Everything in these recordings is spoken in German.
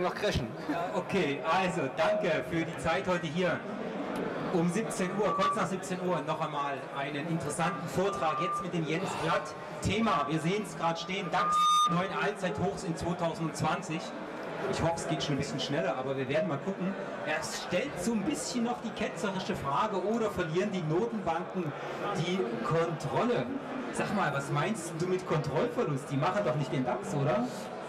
noch crashen. Okay, also danke für die Zeit heute hier. Um 17 Uhr, kurz nach 17 Uhr, noch einmal einen interessanten Vortrag jetzt mit dem Jens Glatt. Thema, wir sehen es gerade stehen, DAX, neuen Allzeithochs in 2020. Ich hoffe, es geht schon ein bisschen schneller, aber wir werden mal gucken. Er stellt so ein bisschen noch die ketzerische Frage, oder verlieren die Notenbanken die Kontrolle? Sag mal, was meinst du mit Kontrollverlust? Die machen doch nicht den DAX, oder?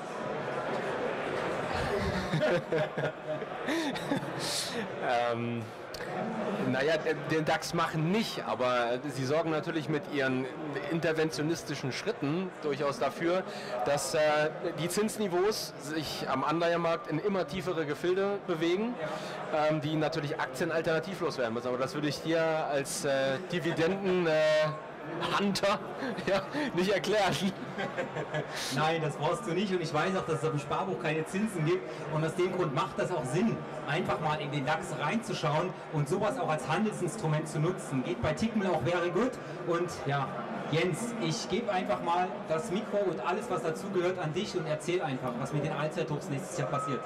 Naja, den DAX machen nicht, aber sie sorgen natürlich mit ihren interventionistischen Schritten durchaus dafür, dass die Zinsniveaus sich am Anleihenmarkt in immer tiefere Gefilde bewegen, die natürlich Aktien alternativlos werden müssen. Aber das würde ich dir als Dividenden... Hunter, ja, nicht erklären. Nein, das brauchst du nicht, und ich weiß auch, dass es auf dem Sparbuch keine Zinsen gibt, und aus dem Grund macht das auch Sinn, einfach mal in den DAX reinzuschauen und sowas auch als Handelsinstrument zu nutzen. Geht bei Tickmill auch very good. Und ja, Jens, ich gebe einfach mal das Mikro und alles, was dazugehört, an dich und erzähl einfach, was mit den Allzeithochs nächstes Jahr passiert.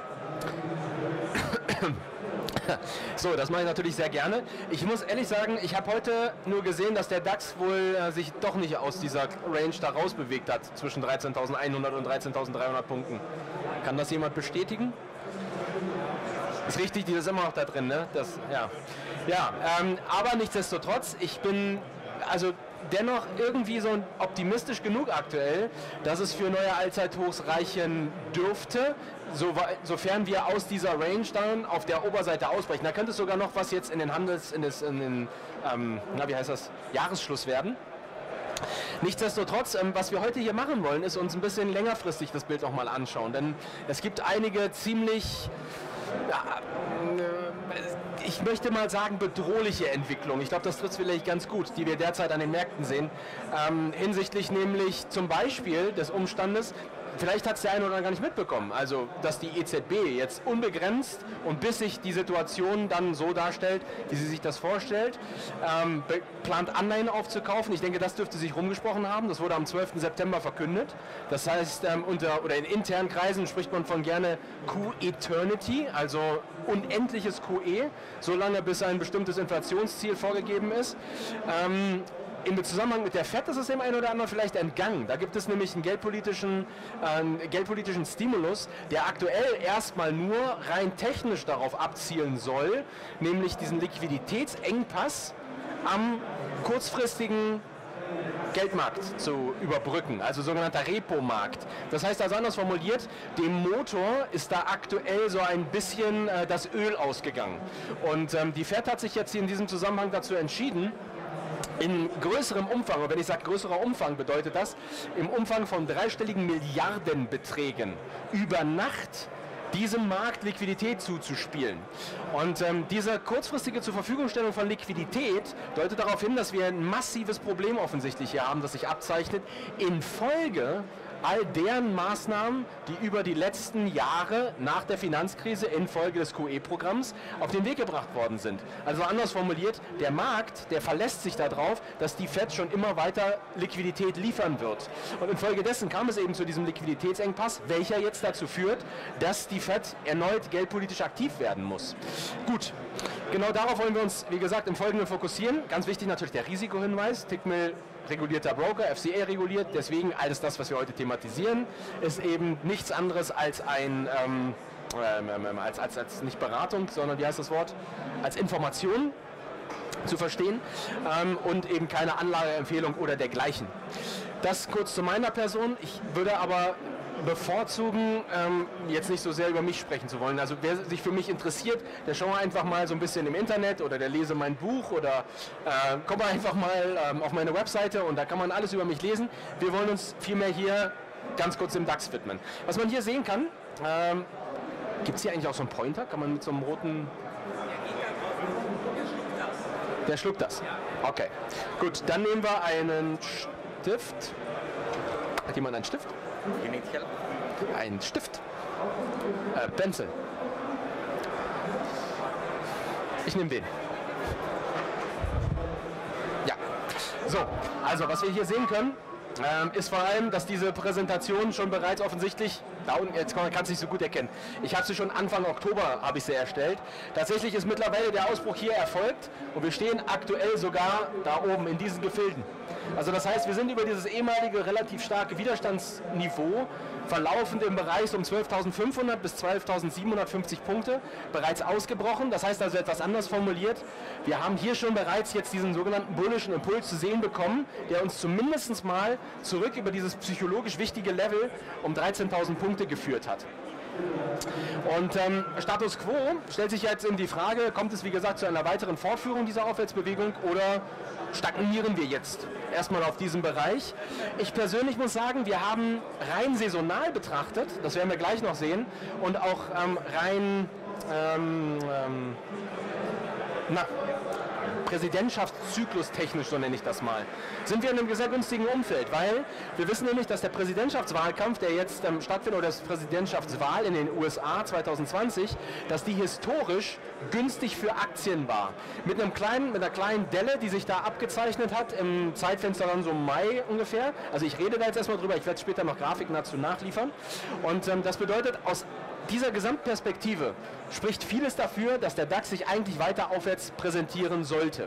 So, das mache ich natürlich sehr gerne. Ich muss ehrlich sagen, ich habe heute nur gesehen, dass der DAX wohl sich doch nicht aus dieser Range da rausbewegt hat, zwischen 13.100 und 13.300 Punkten. Kann das jemand bestätigen? Ist richtig, die ist immer noch da drin, ne? Das, ja. Ja, aber nichtsdestotrotz, ich bin also dennoch irgendwie so optimistisch genug aktuell, dass es für neue Allzeithochs reichen dürfte, sofern wir aus dieser Range dann auf der Oberseite ausbrechen. Da könnte es sogar noch was jetzt in den Jahresschluss werden. Nichtsdestotrotz, was wir heute hier machen wollen, ist uns ein bisschen längerfristig das Bild nochmal anschauen, denn es gibt einige ziemlich... ich möchte mal sagen, bedrohliche Entwicklung. Ich glaube, das trifft es vielleicht ganz gut, die wir derzeit an den Märkten sehen. Hinsichtlich nämlich zum Beispiel des Umstandes, vielleicht hat es der eine oder andere gar nicht mitbekommen, also dass die EZB jetzt unbegrenzt und bis sich die Situation dann so darstellt, wie sie sich das vorstellt, plant Anleihen aufzukaufen. Ich denke, das dürfte sich rumgesprochen haben. Das wurde am 12. September verkündet. Das heißt, in internen Kreisen spricht man von gerne Q-Eternity, also unendliches QE, solange bis ein bestimmtes Inflationsziel vorgegeben ist. Im Zusammenhang mit der FED ist es dem einen oder anderen vielleicht entgangen. Da gibt es nämlich einen geldpolitischen Stimulus, der aktuell erstmal nur rein technisch darauf abzielen soll, nämlich diesen Liquiditätsengpass am kurzfristigen Geldmarkt zu überbrücken, also sogenannter Repo-Markt. Das heißt also anders formuliert, dem Motor ist da aktuell so ein bisschen das Öl ausgegangen. Und die FED hat sich jetzt in diesem Zusammenhang dazu entschieden, in größerem Umfang, und wenn ich sage größerer Umfang, bedeutet das im Umfang von dreistelligen Milliardenbeträgen über Nacht diesem Markt Liquidität zuzuspielen. Und diese kurzfristige Zurverfügungstellung von Liquidität deutet darauf hin, dass wir ein massives Problem offensichtlich hier haben, das sich abzeichnet, infolge all deren Maßnahmen, die über die letzten Jahre nach der Finanzkrise infolge des QE-Programms auf den Weg gebracht worden sind. Also anders formuliert, der Markt, der verlässt sich darauf, dass die FED schon immer weiter Liquidität liefern wird. Und infolgedessen kam es eben zu diesem Liquiditätsengpass, welcher jetzt dazu führt, dass die FED erneut geldpolitisch aktiv werden muss. Gut, genau darauf wollen wir uns, wie gesagt, im Folgenden fokussieren. Ganz wichtig natürlich der Risikohinweis. Tickmill regulierter Broker, FCA reguliert, deswegen alles das, was wir heute thematisieren, ist eben nichts anderes als ein, als nicht Beratung, sondern wie heißt das Wort, als Information zu verstehen und eben keine Anlageempfehlung oder dergleichen. Das kurz zu meiner Person. Ich würde aber bevorzugen, jetzt nicht so sehr über mich sprechen zu wollen. Also wer sich für mich interessiert, der schaue einfach mal so ein bisschen im Internet oder der lese mein Buch oder kommt einfach mal auf meine Webseite und da kann man alles über mich lesen. Wir wollen uns vielmehr hier ganz kurz dem DAX widmen. Was man hier sehen kann, gibt es hier eigentlich auch so einen Pointer? Kann man mit so einem roten... Der schluckt das? Okay. Gut, dann nehmen wir einen Stift. Hat jemand einen Stift? Ein Stift. Pencil. Ich nehme den. Ja. So, also was wir hier sehen können, ist vor allem, dass diese Präsentation schon bereits offensichtlich Da unten, jetzt kann es nicht so gut erkennen. Ich habe sie schon Anfang Oktober habe ich sie erstellt. Tatsächlich ist mittlerweile der Ausbruch hier erfolgt und wir stehen aktuell sogar da oben in diesen Gefilden. Also das heißt, wir sind über dieses ehemalige relativ starke Widerstandsniveau, verlaufend im Bereich um 12.500 bis 12.750 Punkte, bereits ausgebrochen. Das heißt also etwas anders formuliert. Wir haben hier schon bereits jetzt diesen sogenannten bullischen Impuls zu sehen bekommen, der uns zumindest mal zurück über dieses psychologisch wichtige Level um 13.000 Punkte geführt hat. Und Status Quo stellt sich jetzt in die Frage, kommt es wie gesagt zu einer weiteren Fortführung dieser Aufwärtsbewegung oder stagnieren wir jetzt erstmal auf diesem Bereich? Ich persönlich muss sagen, wir haben rein saisonal betrachtet, das werden wir gleich noch sehen, und auch rein Präsidentschaftszyklus technisch, so nenne ich das mal, sind wir in einem sehr günstigen Umfeld, weil wir wissen nämlich, dass der Präsidentschaftswahlkampf, der jetzt stattfindet, oder das Präsidentschaftswahl in den USA 2020, dass die historisch günstig für Aktien war. Mit einer kleinen Delle, die sich da abgezeichnet hat, im Zeitfenster dann so Mai ungefähr. Also ich rede da jetzt erstmal drüber, ich werde später noch Grafiken dazu nachliefern. Und das bedeutet, aus dieser Gesamtperspektive spricht vieles dafür, dass der DAX sich eigentlich weiter aufwärts präsentieren sollte.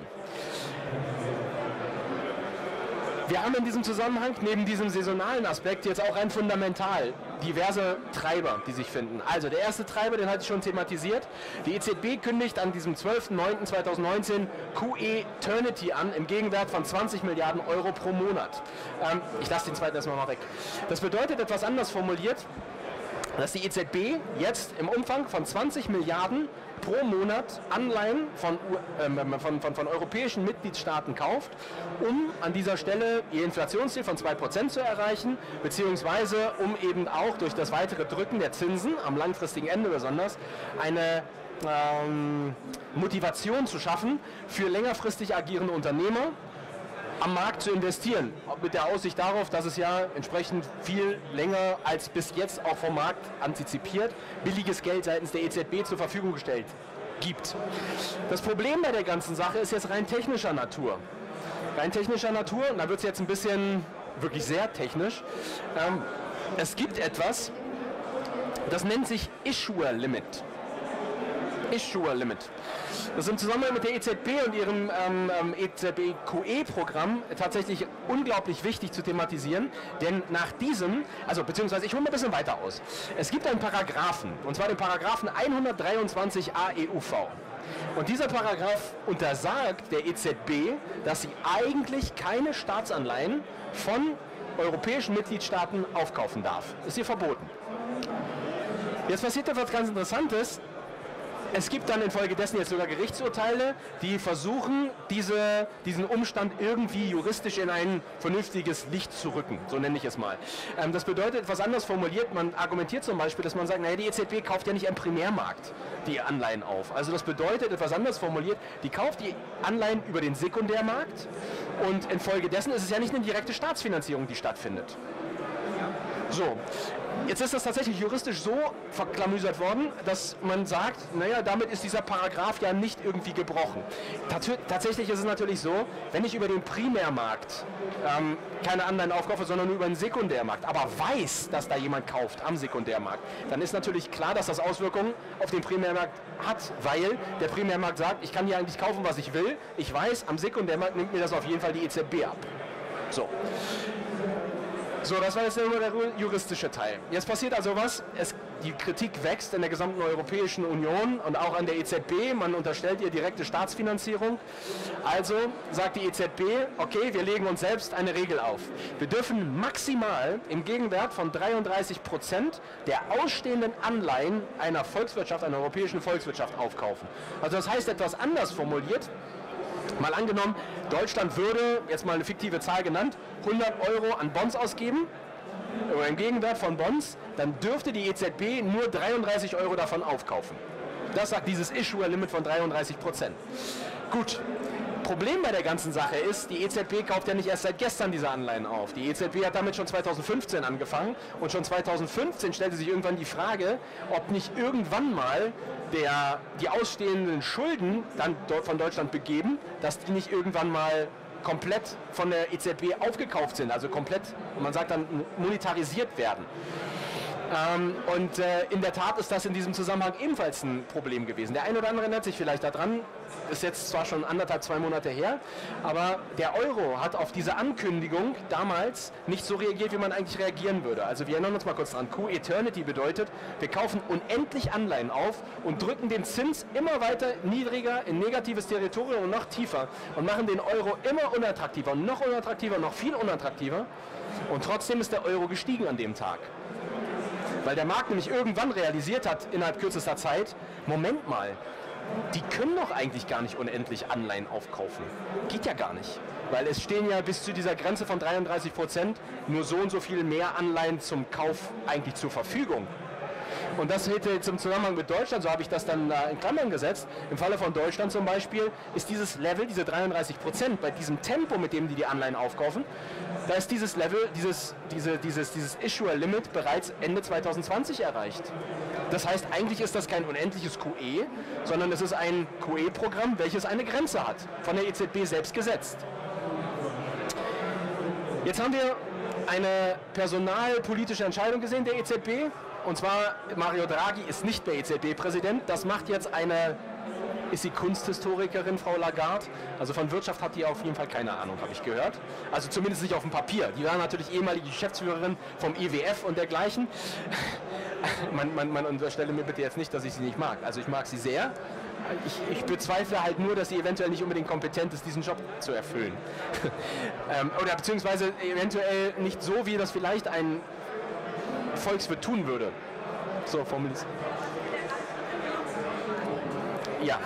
Wir haben in diesem Zusammenhang neben diesem saisonalen Aspekt jetzt auch rein fundamental diverse Treiber, die sich finden. Also der erste Treiber, den hatte ich schon thematisiert. Die EZB kündigt an diesem 12.09.2019 QE Eternity an, im Gegenwert von 20 Milliarden Euro pro Monat. Ich lasse den zweiten erstmal mal weg. Das bedeutet, etwas anders formuliert, dass die EZB jetzt im Umfang von 20 Milliarden pro Monat Anleihen von europäischen Mitgliedstaaten kauft, um an dieser Stelle ihr Inflationsziel von 2% zu erreichen, beziehungsweise um eben auch durch das weitere Drücken der Zinsen, am langfristigen Ende besonders, eine Motivation zu schaffen für längerfristig agierende Unternehmer, am Markt zu investieren, mit der Aussicht darauf, dass es ja entsprechend viel länger als bis jetzt auch vom Markt antizipiert billiges Geld seitens der EZB zur Verfügung gestellt gibt. Das Problem bei der ganzen Sache ist jetzt rein technischer Natur. Rein technischer Natur, und da wird es jetzt ein bisschen wirklich sehr technisch. Es gibt etwas, das nennt sich Issuer Limit. Issuer Limit. Das ist im Zusammenhang mit der EZB und ihrem EZB QE-Programm tatsächlich unglaublich wichtig zu thematisieren, denn nach diesem, also beziehungsweise ich hole mal ein bisschen weiter aus. Es gibt einen Paragraphen, und zwar den Paragraphen 123a EUV. Und dieser Paragraph untersagt der EZB, dass sie eigentlich keine Staatsanleihen von europäischen Mitgliedstaaten aufkaufen darf. Das ist ihr verboten. Jetzt passiert etwas ganz Interessantes. Es gibt dann infolgedessen jetzt sogar Gerichtsurteile, die versuchen, diesen Umstand irgendwie juristisch in ein vernünftiges Licht zu rücken, so nenne ich es mal. Das bedeutet, etwas anders formuliert, man argumentiert zum Beispiel, dass man sagt, naja, die EZB kauft ja nicht am Primärmarkt die Anleihen auf. Also das bedeutet, etwas anders formuliert, die kauft die Anleihen über den Sekundärmarkt und infolgedessen ist es ja nicht eine direkte Staatsfinanzierung, die stattfindet. So, jetzt ist das tatsächlich juristisch so verklamüsert worden, dass man sagt, naja, damit ist dieser Paragraph ja nicht irgendwie gebrochen. Tatsächlich ist es natürlich so, wenn ich über den Primärmarkt keine Anleihen aufkaufe, sondern nur über den Sekundärmarkt, aber weiß, dass da jemand kauft am Sekundärmarkt, dann ist natürlich klar, dass das Auswirkungen auf den Primärmarkt hat, weil der Primärmarkt sagt, ich kann hier eigentlich kaufen, was ich will. Ich weiß, am Sekundärmarkt nimmt mir das auf jeden Fall die EZB ab. So. So, das war jetzt nur der juristische Teil. Jetzt passiert also was, die Kritik wächst in der gesamten Europäischen Union und auch an der EZB, man unterstellt ihr direkte Staatsfinanzierung. Also sagt die EZB, okay, wir legen uns selbst eine Regel auf. Wir dürfen maximal im Gegenwert von 33% der ausstehenden Anleihen einer Volkswirtschaft, einer europäischen Volkswirtschaft aufkaufen. Also das heißt etwas anders formuliert, mal angenommen, Deutschland würde, jetzt mal eine fiktive Zahl genannt, 100 Euro an Bonds ausgeben, oder im Gegenwert von Bonds, dann dürfte die EZB nur 33 Euro davon aufkaufen. Das sagt dieses Issuer-Limit von 33%. Gut. Problem bei der ganzen Sache ist, die EZB kauft ja nicht erst seit gestern diese Anleihen auf. Die EZB hat damit schon 2015 angefangen und schon 2015 stellte sich irgendwann die Frage, ob nicht irgendwann mal die ausstehenden Schulden dann von Deutschland begeben, dass die nicht irgendwann mal komplett von der EZB aufgekauft sind, also komplett, man sagt dann, monetarisiert werden. In der Tat ist das in diesem Zusammenhang ebenfalls ein Problem gewesen. Der eine oder andere erinnert sich vielleicht daran, ist jetzt zwar schon 1,5, 2 Monate her, aber der Euro hat auf diese Ankündigung damals nicht so reagiert, wie man eigentlich reagieren würde. Also wir erinnern uns mal kurz dran. Q-Eternity bedeutet, wir kaufen unendlich Anleihen auf und drücken den Zins immer weiter niedriger in negatives Territorium und noch tiefer und machen den Euro immer unattraktiver und noch unattraktiver, noch viel unattraktiver. Und trotzdem ist der Euro gestiegen an dem Tag. Weil der Markt nämlich irgendwann realisiert hat, innerhalb kürzester Zeit, Moment mal, die können doch eigentlich gar nicht unendlich Anleihen aufkaufen. Geht ja gar nicht. Weil es stehen ja bis zu dieser Grenze von 33% nur so und so viel mehr Anleihen zum Kauf eigentlich zur Verfügung. Und das hätte zum Zusammenhang mit Deutschland, so habe ich das dann in Klammern gesetzt, im Falle von Deutschland zum Beispiel, ist dieses Level, diese 33%, bei diesem Tempo, mit dem die Anleihen aufkaufen, da ist dieses Level, dieses Issuer-Limit bereits Ende 2020 erreicht. Das heißt, eigentlich ist das kein unendliches QE, sondern es ist ein QE-Programm, welches eine Grenze hat, von der EZB selbst gesetzt. Jetzt haben wir eine personalpolitische Entscheidung gesehen der EZB. Und zwar, Mario Draghi ist nicht mehr EZB-Präsident. Das macht jetzt ist sie Kunsthistorikerin, Frau Lagarde? Also von Wirtschaft hat die auf jeden Fall keine Ahnung, habe ich gehört. Also zumindest nicht auf dem Papier. Die war natürlich ehemalige Geschäftsführerin vom IWF und dergleichen. Man unterstelle mir bitte jetzt nicht, dass ich sie nicht mag. Also ich mag sie sehr. Ich bezweifle halt nur, dass sie eventuell nicht unbedingt kompetent ist, diesen Job zu erfüllen. Oder beziehungsweise eventuell nicht so, wie das vielleicht ein Volkswirt tun würde. So formuliert. Ja.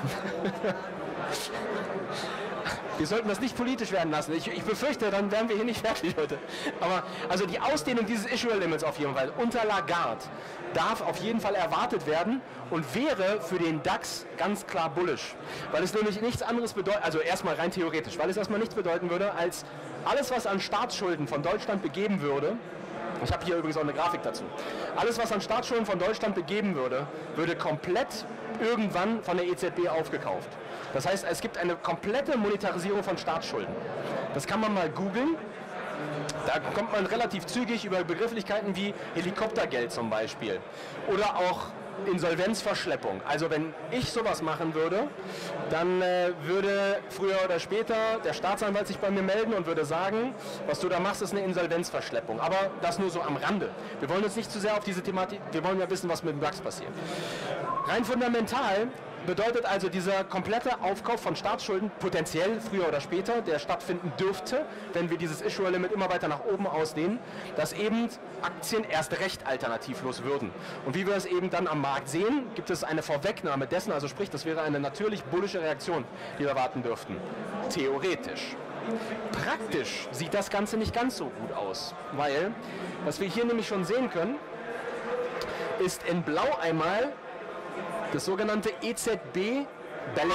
Wir sollten das nicht politisch werden lassen. Ich befürchte, dann wären wir hier nicht fertig heute. Aber also die Ausdehnung dieses Issuer-Limits auf jeden Fall unter Lagarde darf auf jeden Fall erwartet werden und wäre für den DAX ganz klar bullish. Weil es nämlich nichts anderes bedeutet, also erstmal rein theoretisch, weil es erstmal nichts bedeuten würde, als alles, was an Staatsschulden von Deutschland begeben würde. Ich habe hier übrigens auch eine Grafik dazu. Alles, was an Staatsschulden von Deutschland begeben würde, würde komplett irgendwann von der EZB aufgekauft. Das heißt, es gibt eine komplette Monetarisierung von Staatsschulden. Das kann man mal googeln. Da kommt man relativ zügig über Begrifflichkeiten wie Helikoptergeld zum Beispiel. Oder auch Insolvenzverschleppung. Also wenn ich sowas machen würde, dann würde früher oder später der Staatsanwalt sich bei mir melden und würde sagen, was du da machst, ist eine Insolvenzverschleppung. Aber das nur so am Rande. Wir wollen uns nicht zu sehr auf diese Thematik, wir wollen ja wissen, was mit dem DAX passiert. Rein fundamental bedeutet also dieser komplette Aufkauf von Staatsschulden potenziell früher oder später, der stattfinden dürfte, wenn wir dieses Issuer-Limit immer weiter nach oben ausdehnen, dass eben Aktien erst recht alternativlos würden. Und wie wir es eben dann am Markt sehen, gibt es eine Vorwegnahme dessen, also sprich, das wäre eine natürlich bullische Reaktion, die wir erwarten dürften. Theoretisch. Praktisch sieht das Ganze nicht ganz so gut aus, weil, was wir hier nämlich schon sehen können, ist in Blau einmal das sogenannte EZB Balance.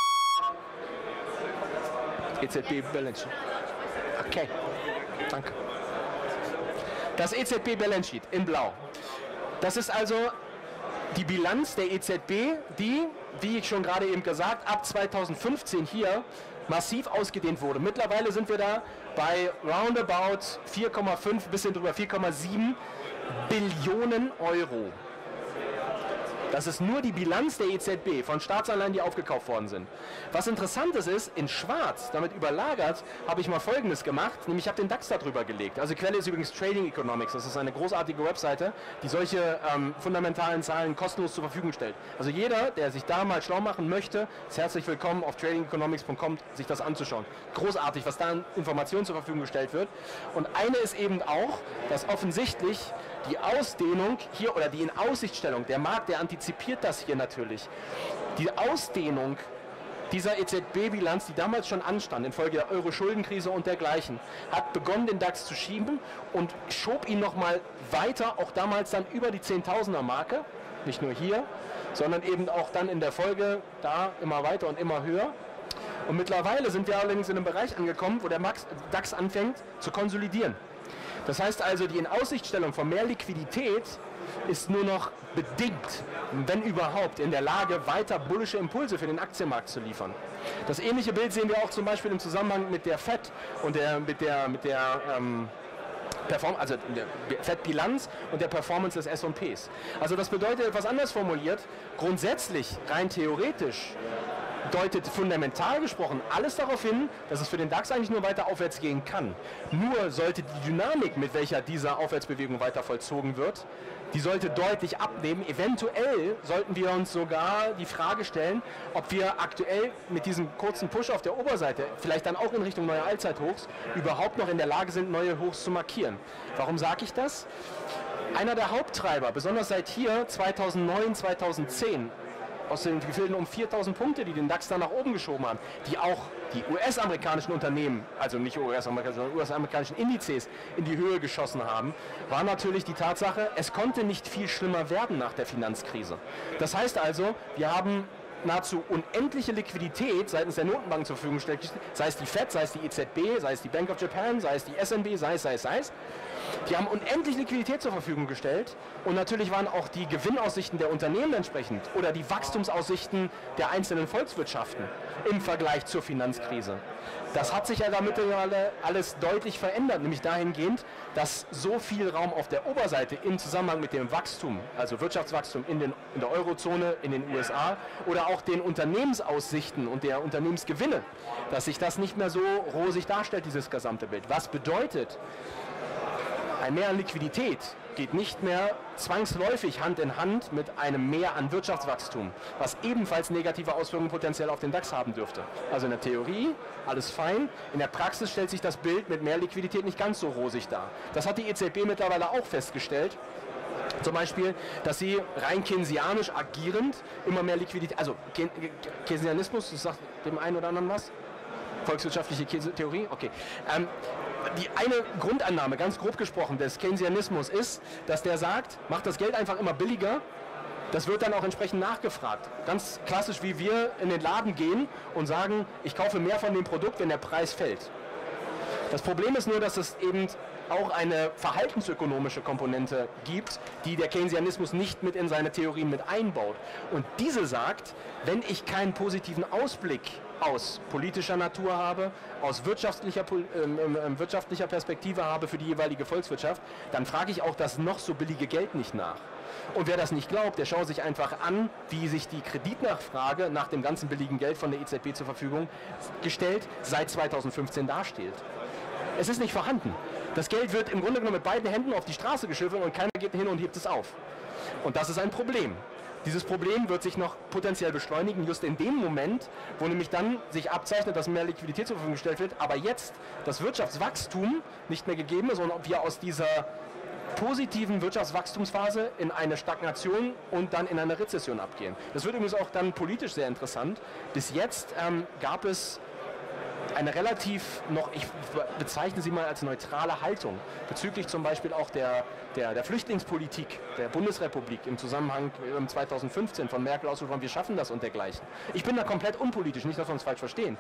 EZB Balance Sheet. Okay, danke. Das EZB Balance Sheet in Blau. Das ist also die Bilanz der EZB, die, wie ich schon gerade eben gesagt, ab 2015 hier massiv ausgedehnt wurde. Mittlerweile sind wir da bei roundabout 4,5 bisschen drüber 4,7 Billionen Euro. Das ist nur die Bilanz der EZB von Staatsanleihen, die aufgekauft worden sind. Was interessant ist, in schwarz, damit überlagert, habe ich mal Folgendes gemacht, nämlich ich habe den DAX darüber gelegt. Also Quelle ist übrigens Trading Economics, das ist eine großartige Webseite, die solche fundamentalen Zahlen kostenlos zur Verfügung stellt. Also jeder, der sich da mal schlau machen möchte, ist herzlich willkommen auf tradingeconomics.com, sich das anzuschauen. Großartig, was da an Informationen zur Verfügung gestellt wird. Und eine ist eben auch, dass offensichtlich die Ausdehnung hier oder die Inaussichtstellung, der Markt, der antizipiert das hier natürlich, die Ausdehnung dieser EZB-Bilanz, die damals schon anstand, infolge der Euro-Schuldenkrise und dergleichen, hat begonnen, den DAX zu schieben und schob ihn nochmal weiter, auch damals dann über die 10.000er-Marke, nicht nur hier, sondern eben auch dann in der Folge da immer weiter und immer höher. Und mittlerweile sind wir allerdings in einem Bereich angekommen, wo der DAX anfängt zu konsolidieren. Das heißt also, die Inaussichtstellung von mehr Liquidität ist nur noch bedingt, wenn überhaupt, in der Lage, weiter bullische Impulse für den Aktienmarkt zu liefern. Das ähnliche Bild sehen wir auch zum Beispiel im Zusammenhang mit der FED und mit der also der Fettbilanz und der Performance des S&Ps. Also das bedeutet, etwas anders formuliert, grundsätzlich, rein theoretisch, deutet fundamental gesprochen alles darauf hin, dass es für den DAX eigentlich nur weiter aufwärts gehen kann. Nur sollte die Dynamik, mit welcher diese Aufwärtsbewegung weiter vollzogen wird, die sollte deutlich abnehmen. Eventuell sollten wir uns sogar die Frage stellen, ob wir aktuell mit diesem kurzen Push auf der Oberseite, vielleicht dann auch in Richtung neuer Allzeithochs, überhaupt noch in der Lage sind, neue Hochs zu markieren. Warum sage ich das? Einer der Haupttreiber, besonders seit hier 2009, 2010, aus den Gefilden um 4.000 Punkte, die den DAX dann nach oben geschoben haben, die auch die US-amerikanischen Unternehmen, also nicht US-amerikanischen, sondern US-amerikanischen Indizes in die Höhe geschossen haben, war natürlich die Tatsache, es konnte nicht viel schlimmer werden nach der Finanzkrise. Das heißt also, wir haben nahezu unendliche Liquidität seitens der Notenbanken zur Verfügung gestellt, sei es die FED, sei es die EZB, sei es die Bank of Japan, sei es die SNB, sei es. Die haben unendlich Liquidität zur Verfügung gestellt und natürlich waren auch die Gewinnaussichten der Unternehmen entsprechend oder die Wachstumsaussichten der einzelnen Volkswirtschaften im Vergleich zur Finanzkrise. Das hat sich ja damit alles deutlich verändert, nämlich dahingehend, dass so viel Raum auf der Oberseite im Zusammenhang mit dem Wachstum, also Wirtschaftswachstum in der Eurozone, in den USA oder auch den Unternehmensaussichten und der Unternehmensgewinne, dass sich das nicht mehr so rosig darstellt, dieses gesamte Bild. Was bedeutet, ein Mehr an Liquidität geht nicht mehr zwangsläufig Hand in Hand mit einem Mehr an Wirtschaftswachstum, was ebenfalls negative Auswirkungen potenziell auf den DAX haben dürfte. Also in der Theorie alles fein, in der Praxis stellt sich das Bild mit mehr Liquidität nicht ganz so rosig dar. Das hat die EZB mittlerweile auch festgestellt. Zum Beispiel, dass sie rein keynesianisch agierend immer mehr Liquidität, also Keynesianismus, das sagt dem einen oder anderen was? Volkswirtschaftliche Theorie? Okay. Die eine Grundannahme, ganz grob gesprochen, des Keynesianismus ist, dass der sagt, macht das Geld einfach immer billiger, das wird dann auch entsprechend nachgefragt. Ganz klassisch, wie wir in den Laden gehen und sagen, ich kaufe mehr von dem Produkt, wenn der Preis fällt. Das Problem ist nur, dass es eben auch eine verhaltensökonomische Komponente gibt, die der Keynesianismus nicht mit in seine Theorien mit einbaut. Und diese sagt, wenn ich keinen positiven Ausblick aus politischer Natur habe, aus wirtschaftlicher Perspektive habe für die jeweilige Volkswirtschaft, dann frage ich auch das noch so billige Geld nicht nach. Und wer das nicht glaubt, der schaut sich einfach an, wie sich die Kreditnachfrage nach dem ganzen billigen Geld von der EZB zur Verfügung gestellt seit 2015 dasteht. Es ist nicht vorhanden. Das Geld wird im Grunde genommen mit beiden Händen auf die Straße geschüttelt und keiner geht hin und hebt es auf. Und das ist ein Problem. Dieses Problem wird sich noch potenziell beschleunigen, just in dem Moment, wo nämlich dann sich abzeichnet, dass mehr Liquidität zur Verfügung gestellt wird, aber jetzt das Wirtschaftswachstum nicht mehr gegeben ist, sondern wir aus dieser positiven Wirtschaftswachstumsphase in eine Stagnation und dann in eine Rezession abgehen. Das wird übrigens auch dann politisch sehr interessant. Bis jetzt gab es eine relativ ich bezeichne sie mal als neutrale Haltung bezüglich zum Beispiel auch der Flüchtlingspolitik der Bundesrepublik im Zusammenhang 2015 von Merkel ausgesprochen, wir schaffen das und dergleichen. Ich bin da komplett unpolitisch, nicht, dass wir uns falsch verstehen.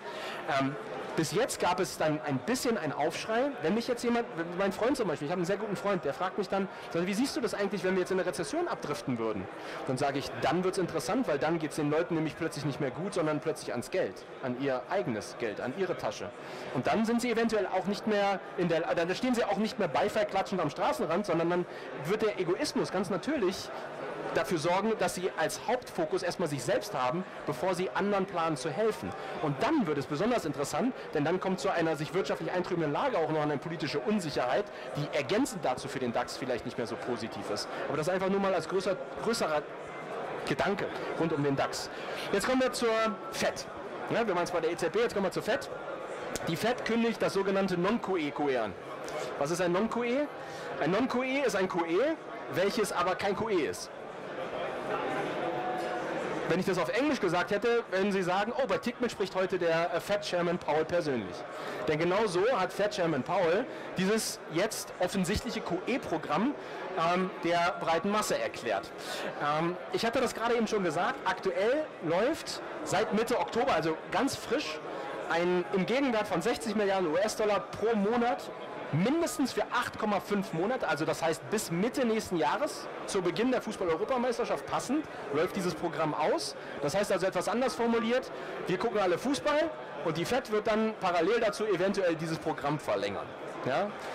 Bis jetzt gab es dann ein bisschen einen Aufschrei, wenn mich jetzt jemand, mein Freund zum Beispiel, ich habe einen sehr guten Freund, der fragt mich dann, wie siehst du das eigentlich, wenn wir jetzt in eine Rezession abdriften würden? Dann sage ich, dann wird es interessant, weil dann geht es den Leuten nämlich plötzlich nicht mehr gut, sondern plötzlich ans Geld, an ihr eigenes Geld, an ihre Tasche. Und dann sind sie eventuell auch nicht mehr dann stehen sie auch nicht mehr beifallklatschend am Straßenrand, sondern dann wird der Egoismus ganz natürlich dafür sorgen, dass sie als Hauptfokus erstmal sich selbst haben, bevor sie anderen planen zu helfen. Und dann wird es besonders interessant, denn dann kommt zu einer sich wirtschaftlich eintrübenden Lage auch noch eine politische Unsicherheit, die ergänzend dazu für den DAX vielleicht nicht mehr so positiv ist. Aber das einfach nur mal als größerer Gedanke rund um den DAX. Jetzt kommen wir zur FED. Ja, wir waren jetzt bei der EZB, jetzt kommen wir zur FED. Die FED kündigt das sogenannte Non-QE an. Was ist ein Non-QE? Ein Non-QE ist ein QE, welches aber kein QE ist. Wenn ich das auf Englisch gesagt hätte, würden Sie sagen, oh, bei Tickmill spricht heute der Fed-Chairman Powell persönlich. Denn genau so hat Fed-Chairman Powell dieses jetzt offensichtliche QE-Programm der breiten Masse erklärt. Ich hatte das gerade eben schon gesagt, aktuell läuft seit Mitte Oktober, also ganz frisch, im Gegenwert von 60 Milliarden US-Dollar pro Monat, mindestens für 8,5 Monate, also das heißt bis Mitte nächsten Jahres, zu Beginn der Fußball-Europameisterschaft passend, läuft dieses Programm aus. Das heißt also etwas anders formuliert, wir gucken alle Fußball und die FED wird dann parallel dazu eventuell dieses Programm verlängern. Ja?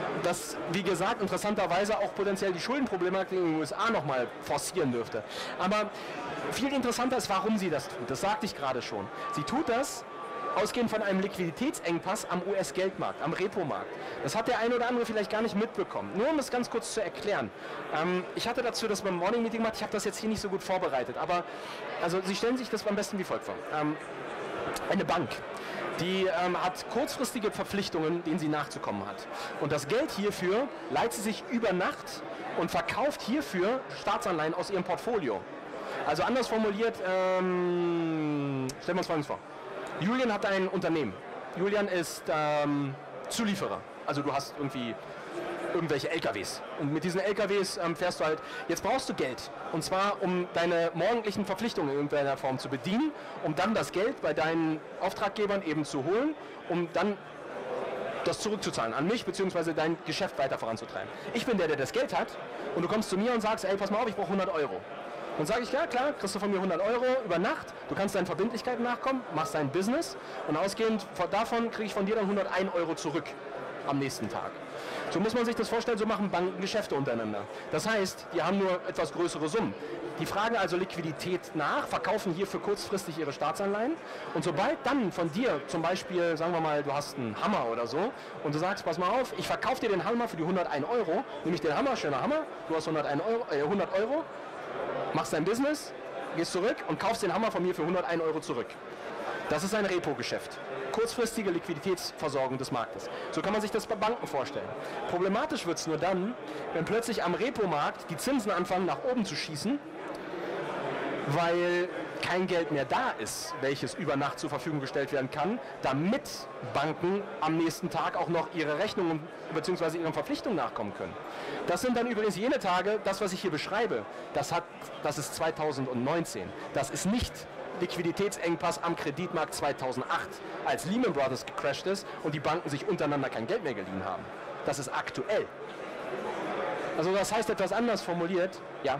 das, wie gesagt, interessanterweise auch potenziell die Schuldenproblematik in den USA nochmal forcieren dürfte. Aber viel interessanter ist, warum sie das tut. Das sagte ich gerade schon. Sie tut das ausgehend von einem Liquiditätsengpass am US-Geldmarkt, am Repo-Markt. Das hat der eine oder andere vielleicht gar nicht mitbekommen. Nur um es ganz kurz zu erklären. Ich hatte dazu das beim Morning-Meeting gemacht, ich habe das jetzt hier nicht so gut vorbereitet, aber also Sie stellen sich das am besten wie folgt vor. Eine Bank, die hat kurzfristige Verpflichtungen, denen sie nachzukommen hat. Und das Geld hierfür leiht sie sich über Nacht und verkauft hierfür Staatsanleihen aus ihrem Portfolio. Also anders formuliert, stellen wir uns Folgendes vor. Julian hat ein Unternehmen. Julian ist Zulieferer. Also du hast irgendwie irgendwelche LKWs. Und mit diesen LKWs fährst du halt, jetzt brauchst du Geld. Und zwar, um deine morgendlichen Verpflichtungen in irgendeiner Form zu bedienen, um dann das Geld bei deinen Auftraggebern eben zu holen, um dann das zurückzuzahlen an mich, beziehungsweise dein Geschäft weiter voranzutreiben. Ich bin der das Geld hat und du kommst zu mir und sagst, ey, pass mal auf, ich brauche 100 Euro. Und sage ich, ja klar, kriegst du von mir 100 Euro über Nacht, du kannst deinen Verbindlichkeiten nachkommen, machst dein Business und ausgehend davon kriege ich von dir dann 101 Euro zurück am nächsten Tag. So muss man sich das vorstellen, so machen Banken Geschäfte untereinander. Das heißt, die haben nur etwas größere Summen. Die fragen also Liquidität nach, verkaufen hierfür kurzfristig ihre Staatsanleihen und sobald dann von dir zum Beispiel, sagen wir mal, du hast einen Hammer oder so und du sagst, pass mal auf, ich verkaufe dir den Hammer für die 101 Euro, nehme ich den Hammer, schöner Hammer, du hast 100 Euro, machst dein Business, gehst zurück und kaufst den Hammer von mir für 101 Euro zurück. Das ist ein Repo-Geschäft. Kurzfristige Liquiditätsversorgung des Marktes. So kann man sich das bei Banken vorstellen. Problematisch wird es nur dann, wenn plötzlich am Repo-Markt die Zinsen anfangen nach oben zu schießen, weil kein Geld mehr da ist, welches über Nacht zur Verfügung gestellt werden kann, damit Banken am nächsten Tag auch noch ihre Rechnungen bzw. ihren Verpflichtungen nachkommen können. Das sind dann übrigens jene Tage, das was ich hier beschreibe, das ist 2019. Das ist nicht Liquiditätsengpass am Kreditmarkt 2008, als Lehman Brothers gecrashed ist und die Banken sich untereinander kein Geld mehr geliehen haben. Das ist aktuell. Also das heißt etwas anders formuliert, ja.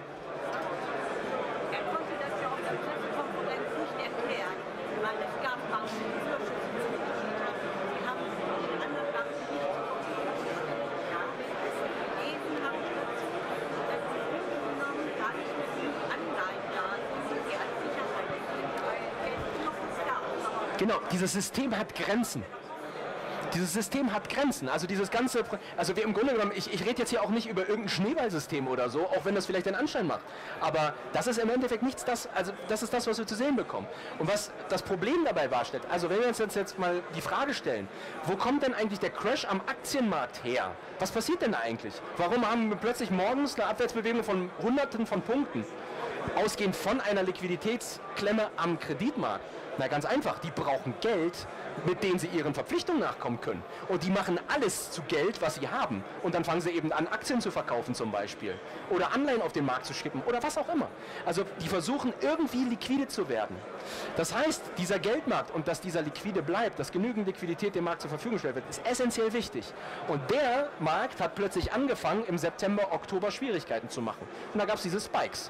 Genau, dieses System hat Grenzen. Dieses System hat Grenzen. Also dieses ganze, also wir im Grunde genommen, ich rede jetzt hier auch nicht über irgendein Schneeballsystem oder so, auch wenn das vielleicht den Anschein macht. Aber das ist im Endeffekt nichts, das ist das, was wir zu sehen bekommen. Und was das Problem dabei darstellt, also wenn wir uns jetzt mal die Frage stellen, wo kommt denn eigentlich der Crash am Aktienmarkt her? Was passiert denn da eigentlich? Warum haben wir plötzlich morgens eine Abwärtsbewegung von Hunderten von Punkten? Ausgehend von einer Liquiditätsklemme am Kreditmarkt. Na ganz einfach, die brauchen Geld, mit denen sie ihren Verpflichtungen nachkommen können. Und die machen alles zu Geld, was sie haben. Und dann fangen sie eben an, Aktien zu verkaufen zum Beispiel. Oder Anleihen auf den Markt zu schicken oder was auch immer. Also die versuchen irgendwie liquide zu werden. Das heißt, dieser Geldmarkt und dass dieser liquide bleibt, dass genügend Liquidität dem Markt zur Verfügung gestellt wird, ist essentiell wichtig. Und der Markt hat plötzlich angefangen, im September, Oktober Schwierigkeiten zu machen. Und da gab es diese Spikes.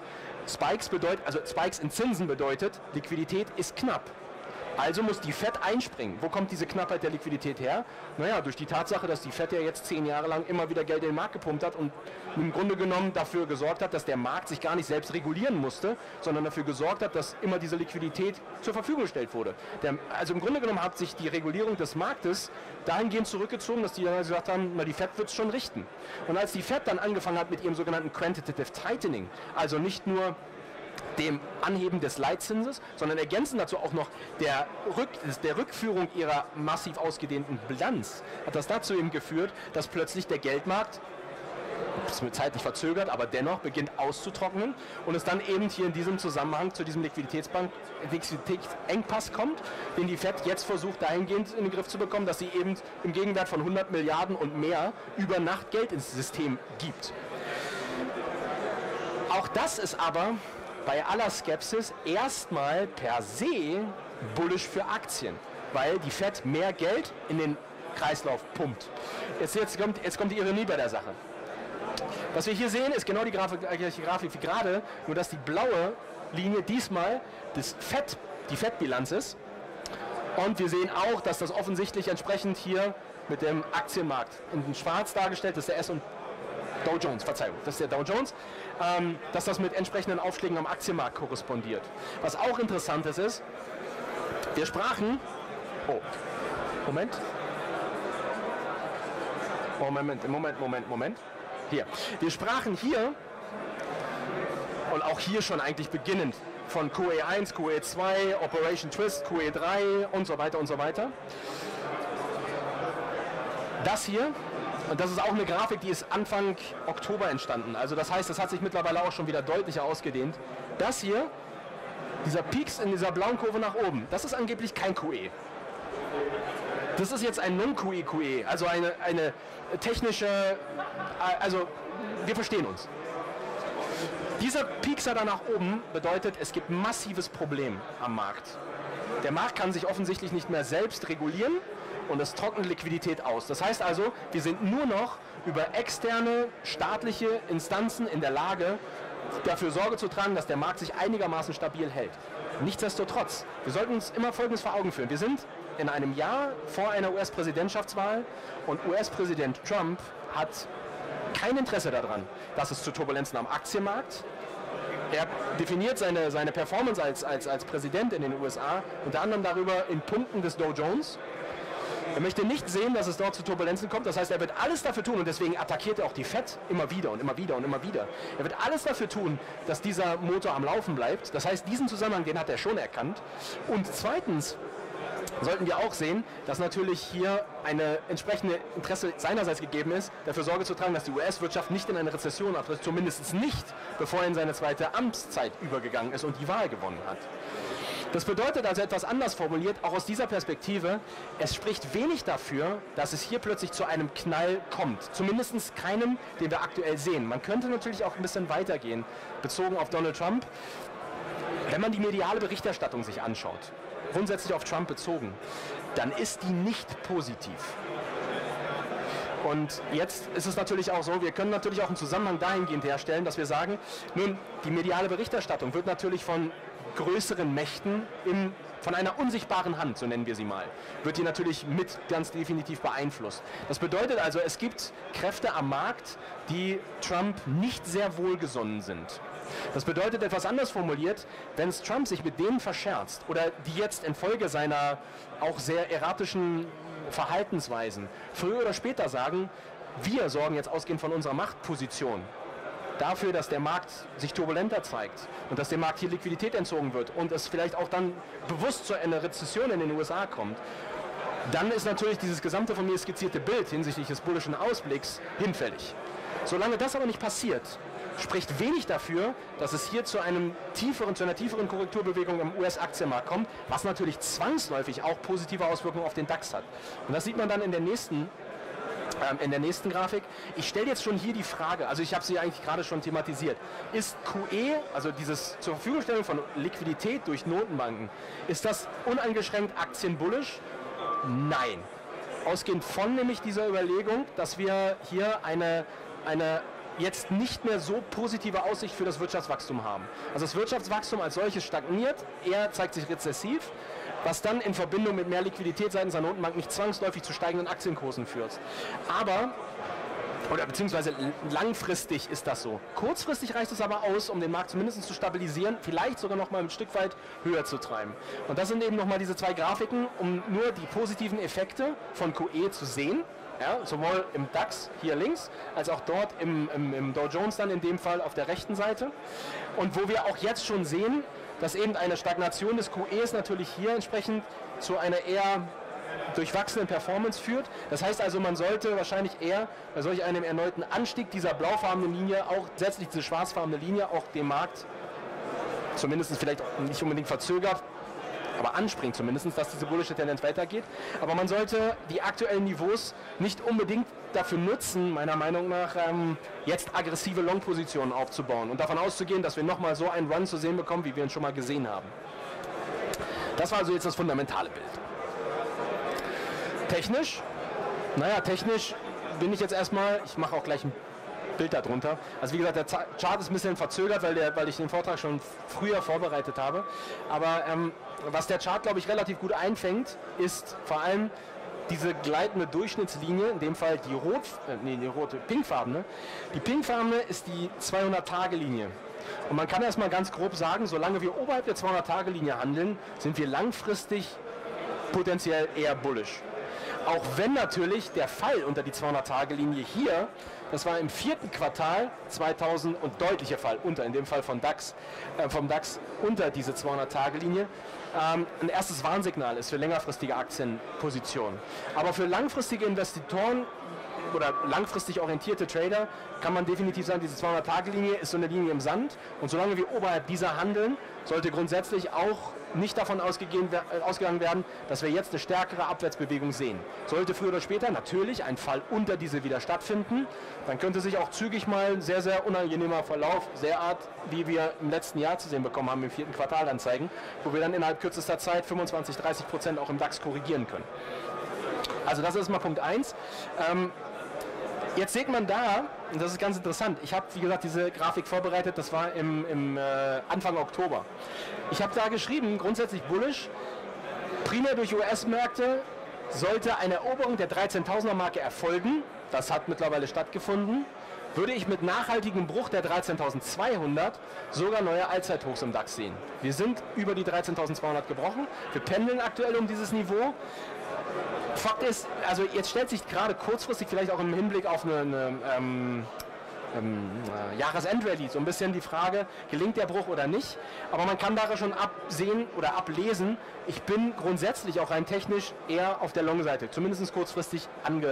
Spikes in Zinsen bedeutet, Liquidität ist knapp. Also muss die Fed einspringen. Wo kommt diese Knappheit der Liquidität her? Naja, durch die Tatsache, dass die Fed ja jetzt 10 Jahre lang immer wieder Geld in den Markt gepumpt hat und im Grunde genommen dafür gesorgt hat, dass der Markt sich gar nicht selbst regulieren musste, sondern dafür gesorgt hat, dass immer diese Liquidität zur Verfügung gestellt wurde. Also im Grunde genommen hat sich die Regulierung des Marktes dahingehend zurückgezogen, dass die dann gesagt haben, na die Fed wird es schon richten. Und als die Fed dann angefangen hat mit ihrem sogenannten Quantitative Tightening, also nicht nur dem Anheben des Leitzinses, sondern ergänzen dazu auch noch der Rückführung ihrer massiv ausgedehnten Bilanz, hat das dazu eben geführt, dass plötzlich der Geldmarkt, das ist zeitlich verzögert, aber dennoch beginnt auszutrocknen und es dann eben hier in diesem Zusammenhang zu diesem Liquiditätsengpass kommt, den die Fed jetzt versucht dahingehend in den Griff zu bekommen, dass sie eben im Gegenwert von 100 Milliarden und mehr über Nacht Geld ins System gibt. Auch das ist aber bei aller Skepsis erstmal per se bullish für Aktien, weil die Fed mehr Geld in den Kreislauf pumpt. Jetzt kommt die Ironie bei der Sache. Was wir hier sehen, ist genau die Grafik wie gerade, nur dass die blaue Linie diesmal die Fed-Bilanz ist. Und wir sehen auch, dass das offensichtlich entsprechend hier mit dem Aktienmarkt. In schwarz dargestellt, das ist der S- und Dow Jones, Verzeihung, das ist der Dow Jones, dass das mit entsprechenden Aufschlägen am Aktienmarkt korrespondiert. Was auch interessant ist, wir sprachen, Moment, hier, wir sprachen hier, und auch hier schon eigentlich beginnend, von QE1, QE2, Operation Twist, QE3 und so weiter und so weiter. Das hier, und das ist auch eine Grafik, die ist Anfang Oktober entstanden. Also das heißt, das hat sich mittlerweile auch schon wieder deutlicher ausgedehnt. Das hier, dieser Peaks in dieser blauen Kurve nach oben, das ist angeblich kein QE. Das ist jetzt ein Non-QE-QE, also eine technische, also wir verstehen uns. Dieser Piekser da nach oben bedeutet, es gibt massives Problem am Markt. Der Markt kann sich offensichtlich nicht mehr selbst regulieren und es trocknet Liquidität aus. Das heißt also, wir sind nur noch über externe staatliche Instanzen in der Lage, dafür Sorge zu tragen, dass der Markt sich einigermaßen stabil hält. Nichtsdestotrotz, wir sollten uns immer Folgendes vor Augen führen. Wir sind in einem Jahr vor einer US-Präsidentschaftswahl und US-Präsident Trump hat kein Interesse daran, dass es zu Turbulenzen am Aktienmarkt. Er definiert seine Performance als Präsident in den USA unter anderem darüber in Punkten des Dow Jones. Er möchte nicht sehen, dass es dort zu Turbulenzen kommt. Das heißt, er wird alles dafür tun und deswegen attackiert er auch die FED immer wieder und immer wieder und immer wieder. Er wird alles dafür tun, dass dieser Motor am Laufen bleibt. Das heißt, diesen Zusammenhang, den hat er schon erkannt. Und zweitens sollten wir auch sehen, dass natürlich hier eine entsprechende Interesse seinerseits gegeben ist, dafür Sorge zu tragen, dass die US-Wirtschaft nicht in eine Rezession abtritt, zumindest nicht, bevor er in seine zweite Amtszeit übergegangen ist und die Wahl gewonnen hat. Das bedeutet also etwas anders formuliert, auch aus dieser Perspektive, es spricht wenig dafür, dass es hier plötzlich zu einem Knall kommt. Zumindest keinem, den wir aktuell sehen. Man könnte natürlich auch ein bisschen weitergehen, bezogen auf Donald Trump. Wenn man die mediale Berichterstattung sich anschaut, grundsätzlich auf Trump bezogen, dann ist die nicht positiv. Und jetzt ist es natürlich auch so, wir können natürlich auch einen Zusammenhang dahingehend herstellen, dass wir sagen, nun, die mediale Berichterstattung wird natürlich von größeren Mächten von einer unsichtbaren Hand, so nennen wir sie mal, wird die natürlich mit ganz definitiv beeinflusst. Das bedeutet also, es gibt Kräfte am Markt, die Trump nicht sehr wohlgesonnen sind. Das bedeutet etwas anders formuliert, wenn es Trump sich mit denen verscherzt oder die jetzt infolge seiner auch sehr erratischen Verhaltensweisen früher oder später sagen, wir sorgen jetzt ausgehend von unserer Machtposition dafür, dass der Markt sich turbulenter zeigt und dass dem Markt hier Liquidität entzogen wird und es vielleicht auch dann bewusst zu einer Rezession in den USA kommt, dann ist natürlich dieses gesamte von mir skizzierte Bild hinsichtlich des bullischen Ausblicks hinfällig. Solange das aber nicht passiert, spricht wenig dafür, dass es hier zu einer tieferen Korrekturbewegung im US-Aktienmarkt kommt, was natürlich zwangsläufig auch positive Auswirkungen auf den DAX hat. Und das sieht man dann in der nächsten Grafik. Ich stelle jetzt schon hier die Frage, also ich habe sie eigentlich gerade schon thematisiert, ist QE, also dieses zur Verfügungstellung von Liquidität durch Notenbanken, ist das uneingeschränkt aktienbullisch? Nein. Ausgehend von nämlich dieser Überlegung, dass wir hier eine jetzt nicht mehr so positive Aussicht für das Wirtschaftswachstum haben. Also das Wirtschaftswachstum als solches stagniert, eher zeigt sich rezessiv, was dann in Verbindung mit mehr Liquidität seitens der Notenbank nicht zwangsläufig zu steigenden Aktienkursen führt. Beziehungsweise langfristig ist das so. Kurzfristig reicht es aber aus, um den Markt zumindest zu stabilisieren, vielleicht sogar noch mal ein Stück weit höher zu treiben. Und das sind eben noch mal diese zwei Grafiken, um nur die positiven Effekte von QE zu sehen. Ja, sowohl im DAX hier links, als auch dort im Dow Jones dann in dem Fall auf der rechten Seite. Und wo wir auch jetzt schon sehen, dass eben eine Stagnation des QEs natürlich hier entsprechend zu einer eher durchwachsenen Performance führt. Das heißt also, man sollte wahrscheinlich eher bei solch einem erneuten Anstieg dieser blaufarbenen Linie, auch letztlich diese schwarzfarbene Linie, auch dem Markt zumindest vielleicht auch nicht unbedingt verzögert, aber anspringt zumindest, dass diese bullische Tendenz weitergeht. Aber man sollte die aktuellen Niveaus nicht unbedingt dafür nutzen, meiner Meinung nach, jetzt aggressive Long-Positionen aufzubauen und davon auszugehen, dass wir nochmal so einen Run zu sehen bekommen, wie wir ihn schon mal gesehen haben. Das war also jetzt das fundamentale Bild. Technisch? Naja, technisch bin ich jetzt erstmal, ich mache auch gleich ein Bild darunter. Also wie gesagt, der Chart ist ein bisschen verzögert, weil ich den Vortrag schon früher vorbereitet habe. Aber was der Chart, glaube ich, relativ gut einfängt, ist vor allem diese gleitende Durchschnittslinie, in dem Fall die rote, pinkfarbene. Die pinkfarbene ist die 200-Tage-Linie. Und man kann erstmal ganz grob sagen, solange wir oberhalb der 200-Tage-Linie handeln, sind wir langfristig potenziell eher bullish. Auch wenn natürlich der Fall unter die 200-Tage-Linie hier, das war im 4. Quartal 2000 und deutlicher Fall unter, in dem Fall vom DAX unter diese 200-Tage-Linie, ein erstes Warnsignal ist für längerfristige Aktienpositionen. Aber für langfristige Investitoren oder langfristig orientierte Trader kann man definitiv sagen, diese 200-Tage-Linie ist so eine Linie im Sand und solange wir oberhalb dieser handeln, sollte grundsätzlich auch nicht davon ausgegangen werden, dass wir jetzt eine stärkere Abwärtsbewegung sehen. Sollte früher oder später natürlich ein Fall unter diese wieder stattfinden, dann könnte sich auch zügig mal ein sehr, sehr unangenehmer Verlauf, sehr Art, wie wir im letzten Jahr zu sehen bekommen haben, im 4. Quartal anzeigen, wo wir dann innerhalb kürzester Zeit 25-30% auch im DAX korrigieren können. Also das ist mal Punkt 1. Jetzt sieht man da, und das ist ganz interessant, ich habe, wie gesagt, diese Grafik vorbereitet, das war im Anfang Oktober. Ich habe da geschrieben, grundsätzlich bullish, primär durch US-Märkte sollte eine Eroberung der 13.000er Marke erfolgen, das hat mittlerweile stattgefunden, würde ich mit nachhaltigem Bruch der 13.200 sogar neue Allzeithochs im DAX sehen. Wir sind über die 13.200 gebrochen, wir pendeln aktuell um dieses Niveau. Fakt ist, also jetzt stellt sich gerade kurzfristig vielleicht auch im Hinblick auf eine Jahresendrallye so ein bisschen die Frage, gelingt der Bruch oder nicht, aber man kann daran schon absehen oder ablesen, ich bin grundsätzlich auch rein technisch eher auf der Long-Seite, zumindest kurzfristig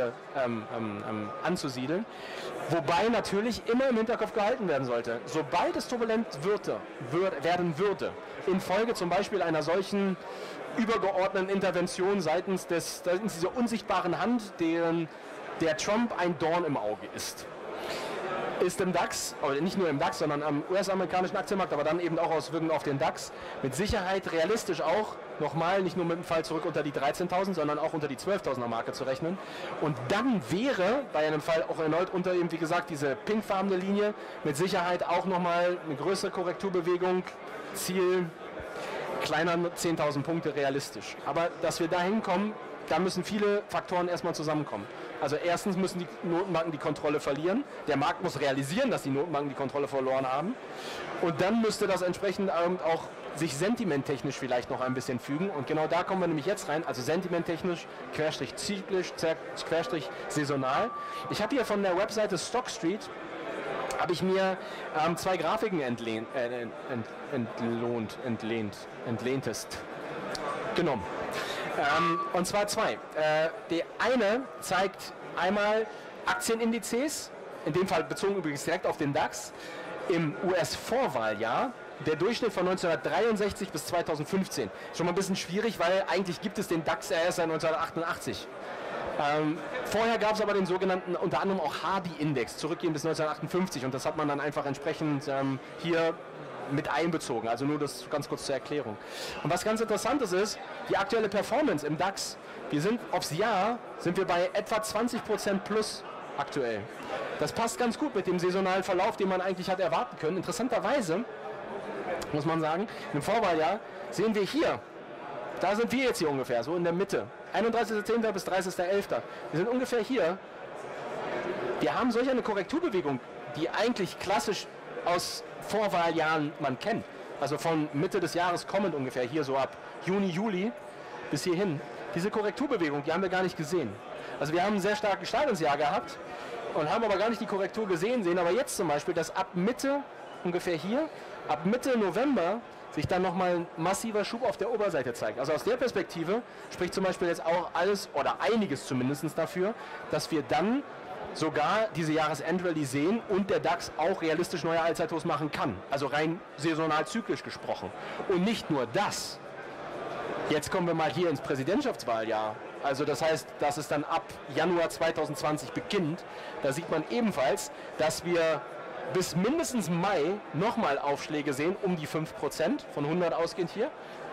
anzusiedeln, wobei natürlich immer im Hinterkopf gehalten werden sollte, sobald es turbulent werden würde, infolge zum Beispiel einer solchen übergeordneten Intervention seitens dieser unsichtbaren Hand, der Trump ein Dorn im Auge ist im DAX, oder nicht nur im DAX, sondern am US-amerikanischen Aktienmarkt, aber dann eben auch Auswirkungen auf den DAX, mit Sicherheit realistisch auch nochmal nicht nur mit dem Fall zurück unter die 13.000, sondern auch unter die 12.000er Marke zu rechnen. Und dann wäre bei einem Fall auch erneut unter eben, wie gesagt, diese pinkfarbene Linie mit Sicherheit auch nochmal eine größere Korrekturbewegung, Ziel kleiner 10.000 Punkte realistisch. Aber dass wir da hinkommen, da müssen viele Faktoren erstmal zusammenkommen. Also erstens müssen die Notenbanken die Kontrolle verlieren. Der Markt muss realisieren, dass die Notenbanken die Kontrolle verloren haben. Und dann müsste das entsprechend auch sich sentimenttechnisch vielleicht noch ein bisschen fügen. Und genau da kommen wir nämlich jetzt rein. Also sentimenttechnisch, querstrich zyklisch, querstrich saisonal. Ich habe hier von der Webseite StockStreet habe ich mir 2 Grafiken genommen. Und zwar 2. Die eine zeigt einmal Aktienindizes, in dem Fall bezogen übrigens direkt auf den DAX, im US-Vorwahljahr, der Durchschnitt von 1963 bis 2015. Schon mal ein bisschen schwierig, weil eigentlich gibt es den DAX erst seit 1988. Vorher gab es aber den sogenannten, unter anderem auch Hardy-Index, zurückgehend bis 1958 und das hat man dann einfach entsprechend hier mit einbezogen, also nur das ganz kurz zur Erklärung. Und was ganz interessant ist, die aktuelle Performance im DAX, aufs Jahr sind wir bei etwa 20% plus aktuell. Das passt ganz gut mit dem saisonalen Verlauf, den man eigentlich hat erwarten können. Interessanterweise, muss man sagen, im Vorwahljahr sehen wir hier, da sind wir jetzt hier ungefähr, so in der Mitte, 31.10. bis 30.11. Wir sind ungefähr hier. Wir haben solch eine Korrekturbewegung, die eigentlich klassisch aus Vorwahljahren man kennt. Also von Mitte des Jahres kommend ungefähr, hier so ab Juni, Juli bis hierhin. Diese Korrekturbewegung, die haben wir gar nicht gesehen. Also wir haben einen sehr starken Start ins Jahr gehabt und haben aber gar nicht die Korrektur gesehen, sehen aber jetzt zum Beispiel, dass ab Mitte, ungefähr hier, ab Mitte November sich dann nochmal ein massiver Schub auf der Oberseite zeigt. Also aus der Perspektive spricht zum Beispiel jetzt auch alles oder einiges zumindest dafür, dass wir dann sogar diese Jahresendrallye sehen und der DAX auch realistisch neue Allzeithochs machen kann. Also rein saisonal zyklisch gesprochen. Und nicht nur das. Jetzt kommen wir mal hier ins Präsidentschaftswahljahr. Also das heißt, dass es dann ab Januar 2020 beginnt. Da sieht man ebenfalls, dass wir bis mindestens Mai nochmal Aufschläge sehen, um die 5%, von 100 ausgehend hier.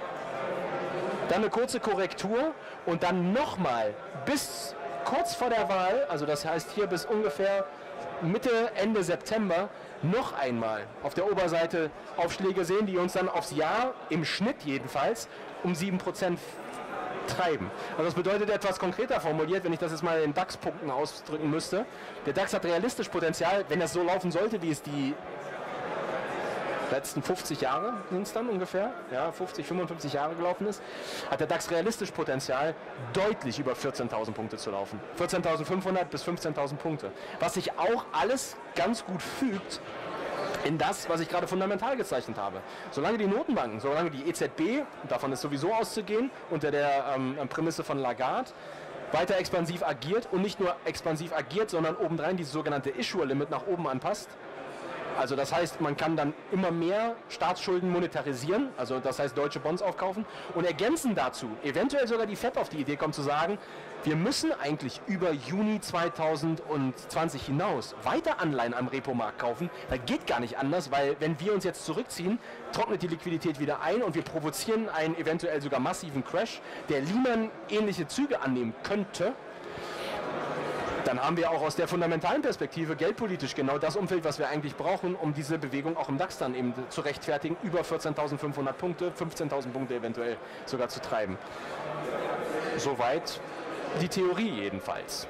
Dann eine kurze Korrektur und dann nochmal bis kurz vor der Wahl, also das heißt hier bis ungefähr Mitte, Ende September, noch einmal auf der Oberseite Aufschläge sehen, die uns dann aufs Jahr, im Schnitt jedenfalls, um 7% treiben. Also das bedeutet etwas konkreter formuliert, wenn ich das jetzt mal in DAX-Punkten ausdrücken müsste. Der DAX hat realistisch Potenzial, wenn das so laufen sollte, wie es die letzten 50 Jahre sind es dann ungefähr, ja, 50, 55 Jahre gelaufen ist, hat der DAX realistisch Potenzial, deutlich über 14.000 Punkte zu laufen. 14.500 bis 15.000 Punkte. Was sich auch alles ganz gut fügt in das, was ich gerade fundamental gezeichnet habe. Solange die Notenbanken, solange die EZB, und davon ist sowieso auszugehen, unter der Prämisse von Lagarde, weiter expansiv agiert und nicht nur expansiv agiert, sondern obendrein dieses sogenannte Issuer-Limit nach oben anpasst. Also das heißt, man kann dann immer mehr Staatsschulden monetarisieren, also das heißt deutsche Bonds aufkaufen und ergänzen dazu, eventuell sogar die FED auf die Idee kommt zu sagen, wir müssen eigentlich über Juni 2020 hinaus weiter Anleihen am Repo-Markt kaufen. Das geht gar nicht anders, weil wenn wir uns jetzt zurückziehen, trocknet die Liquidität wieder ein und wir provozieren einen eventuell sogar massiven Crash, der Lehman ähnliche Züge annehmen könnte. Dann haben wir auch aus der fundamentalen Perspektive geldpolitisch genau das Umfeld, was wir eigentlich brauchen, um diese Bewegung auch im DAX dann eben zu rechtfertigen, über 14.500 Punkte, 15.000 Punkte eventuell sogar zu treiben. Soweit die Theorie jedenfalls.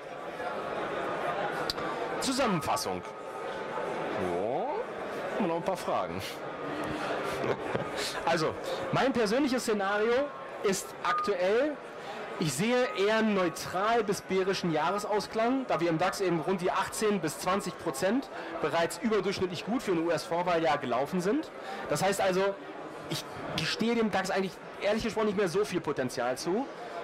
Zusammenfassung. Ja, noch ein paar Fragen. Also, mein persönliches Szenario ist aktuell, ich sehe eher einen neutral bis bärischen Jahresausklang, da wir im DAX eben rund die 18 bis 20% bereits überdurchschnittlich gut für ein US-Vorwahljahr gelaufen sind. Das heißt also, ich gestehe dem DAX eigentlich ehrlich gesprochen nicht mehr so viel Potenzial zu,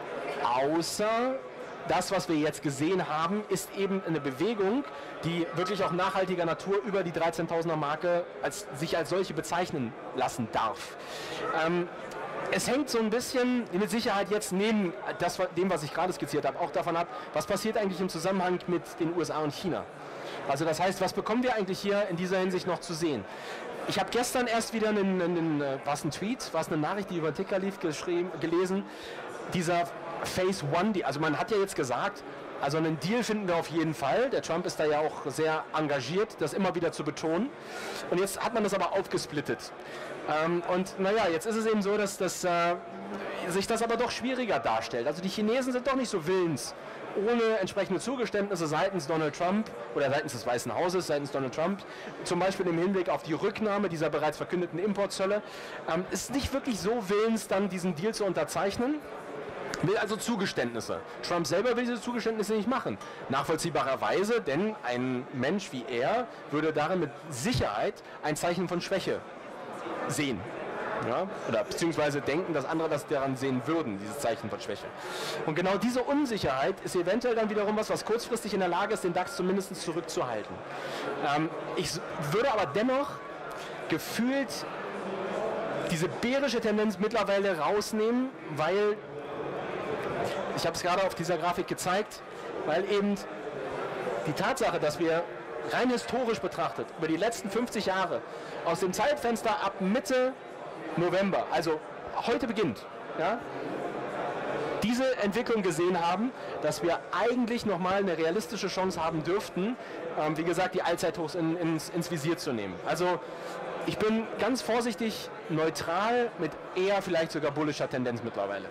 außer das, was wir jetzt gesehen haben, ist eben eine Bewegung, die wirklich auch nachhaltiger Natur über die 13.000er Marke sich als solche bezeichnen lassen darf. Es hängt so ein bisschen mit Sicherheit jetzt neben dem, was ich gerade skizziert habe, auch davon ab, was passiert eigentlich im Zusammenhang mit den USA und China. Also das heißt, was bekommen wir eigentlich hier in dieser Hinsicht noch zu sehen? Ich habe gestern erst wieder eine Nachricht, die über Ticker lief, gelesen, dieser Phase One, also man hat ja jetzt gesagt, also einen Deal finden wir auf jeden Fall. Der Trump ist da ja auch sehr engagiert, das immer wieder zu betonen. Und jetzt hat man das aber aufgesplittet. Und naja, jetzt ist es eben so, dass sich das aber doch schwieriger darstellt. Also die Chinesen sind doch nicht so willens, ohne entsprechende Zugeständnisse seitens Donald Trump oder seitens des Weißen Hauses, seitens Donald Trump, zum Beispiel im Hinblick auf die Rücknahme dieser bereits verkündeten Importzölle, ist nicht wirklich so willens, dann diesen Deal zu unterzeichnen. Will also Zugeständnisse. Trump selber will diese Zugeständnisse nicht machen. Nachvollziehbarerweise, denn ein Mensch wie er würde darin mit Sicherheit ein Zeichen von Schwäche sehen. Ja? Oder beziehungsweise denken, dass andere das daran sehen würden, dieses Zeichen von Schwäche. Und genau diese Unsicherheit ist eventuell dann wiederum was kurzfristig in der Lage ist, den DAX zumindest zurückzuhalten. Ich würde aber dennoch gefühlt diese bärische Tendenz mittlerweile rausnehmen, weil ich habe es gerade auf dieser Grafik gezeigt, weil eben die Tatsache, dass wir rein historisch betrachtet über die letzten 50 Jahre aus dem Zeitfenster ab Mitte November, also heute beginnt, ja, diese Entwicklung gesehen haben, dass wir eigentlich nochmal eine realistische Chance haben dürften, wie gesagt, die Allzeithochs ins Visier zu nehmen. Also ich bin ganz vorsichtig neutral mit eher vielleicht sogar bullischer Tendenz mittlerweile.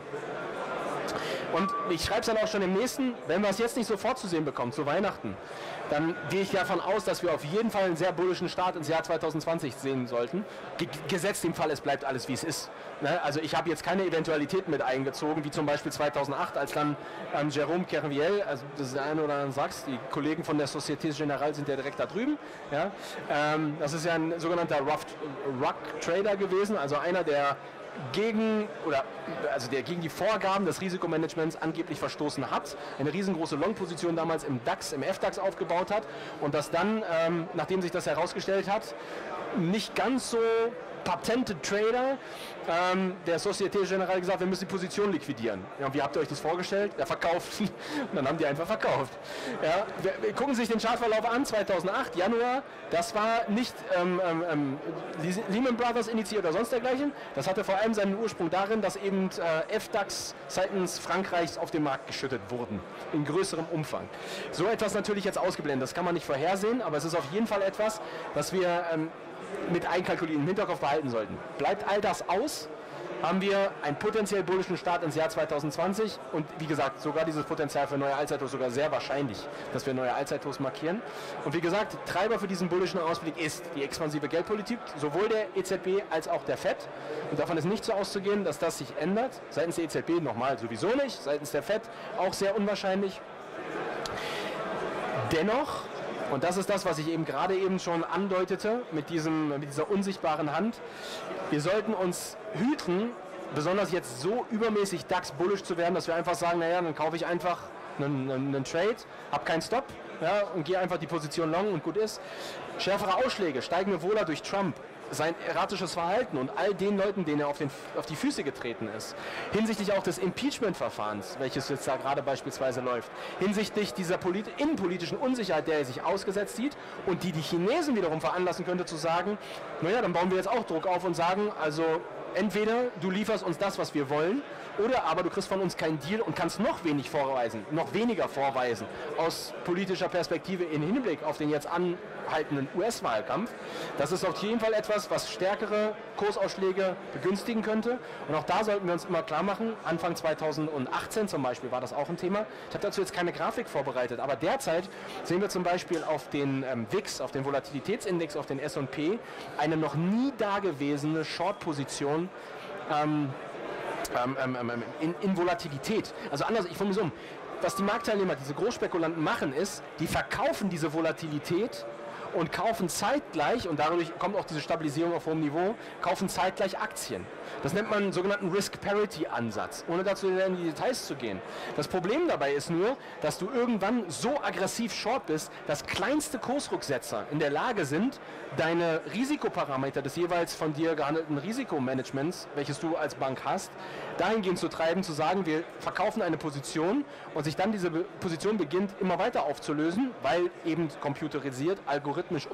Und ich schreibe es dann auch schon im nächsten, wenn wir es jetzt nicht sofort zu sehen bekommen, zu Weihnachten, dann gehe ich davon aus, dass wir auf jeden Fall einen sehr bullischen Start ins Jahr 2020 sehen sollten. Gesetzt im Fall, es bleibt alles wie es ist. Ne? Also ich habe jetzt keine Eventualitäten mit eingezogen, wie zum Beispiel 2008, als dann Jérôme Kerviel, also das ist der eine oder andere Sachs, die Kollegen von der Société Générale sind ja direkt da drüben. Ja? Das ist ja ein sogenannter Rough-Trader gewesen, also einer, der gegen die Vorgaben des Risikomanagements angeblich verstoßen hat, eine riesengroße Long-Position damals im DAX, im FDAX aufgebaut hat und das dann, nachdem sich das herausgestellt hat, nicht ganz so patente Trader der Société Générale gesagt, wir müssen die Position liquidieren. Ja, und wie habt ihr euch das vorgestellt? Ja, verkauft. Und dann haben die einfach verkauft. Ja, wir gucken sich den Chartverlauf an, 2008, Januar. Das war nicht Lehman Brothers initiiert oder sonst dergleichen. Das hatte vor allem seinen Ursprung darin, dass eben FDAX seitens Frankreichs auf den Markt geschüttet wurden. In größerem Umfang. So etwas natürlich jetzt ausgeblendet. Das kann man nicht vorhersehen, aber es ist auf jeden Fall etwas, was wir mit einkalkulieren, im Hinterkopf behalten sollten. Bleibt all das aus, haben wir einen potenziell bullischen Start ins Jahr 2020 und wie gesagt, sogar dieses Potenzial für neue Allzeithochs, sogar sehr wahrscheinlich, dass wir neue Allzeithochs markieren. Und wie gesagt, Treiber für diesen bullischen Ausblick ist die expansive Geldpolitik, sowohl der EZB als auch der FED. Und davon ist nicht so auszugehen, dass das sich ändert. Seitens der EZB nochmal sowieso nicht, seitens der FED auch sehr unwahrscheinlich. Dennoch, und das ist das, was ich eben gerade schon andeutete, mit dieser unsichtbaren Hand, wir sollten uns hüten, besonders jetzt so übermäßig DAX bullish zu werden, dass wir einfach sagen, naja, dann kaufe ich einfach einen Trade, habe keinen Stop, ja, und gehe einfach die Position long und gut ist. Schärfere Ausschläge, steigende Wohler durch Trump, sein erratisches Verhalten und all den Leuten, denen er auf die Füße getreten ist, hinsichtlich auch des Impeachment-Verfahrens, welches jetzt da gerade beispielsweise läuft, hinsichtlich dieser innenpolitischen Unsicherheit, der er sich ausgesetzt sieht und die Chinesen wiederum veranlassen könnte zu sagen, naja, dann bauen wir jetzt auch Druck auf und sagen, also entweder du lieferst uns das, was wir wollen, oder aber du kriegst von uns keinen Deal und kannst noch weniger vorweisen aus politischer Perspektive im Hinblick auf den jetzt anhaltenden US-Wahlkampf. Das ist auf jeden Fall etwas, was stärkere Kursausschläge begünstigen könnte. Und auch da sollten wir uns immer klar machen, Anfang 2018 zum Beispiel war das auch ein Thema. Ich habe dazu jetzt keine Grafik vorbereitet, aber derzeit sehen wir zum Beispiel auf den VIX, auf den Volatilitätsindex, auf den S&P, eine noch nie dagewesene Short-Position in Volatilität. Also anders, ich formuliere es um. Was die Marktteilnehmer, diese Großspekulanten machen, ist, die verkaufen diese Volatilität und kaufen zeitgleich, und dadurch kommt auch diese Stabilisierung auf hohem Niveau, kaufen zeitgleich Aktien. Das nennt man einen sogenannten Risk-Parity-Ansatz, ohne dazu in die Details zu gehen. Das Problem dabei ist nur, dass du irgendwann so aggressiv short bist, dass kleinste Kursrücksetzer in der Lage sind, deine Risikoparameter des jeweils von dir gehandelten Risikomanagements, welches du als Bank hast, dahingehend zu treiben, zu sagen, wir verkaufen eine Position und sich dann diese Position beginnt immer weiter aufzulösen, weil eben computerisiert, algorithmisch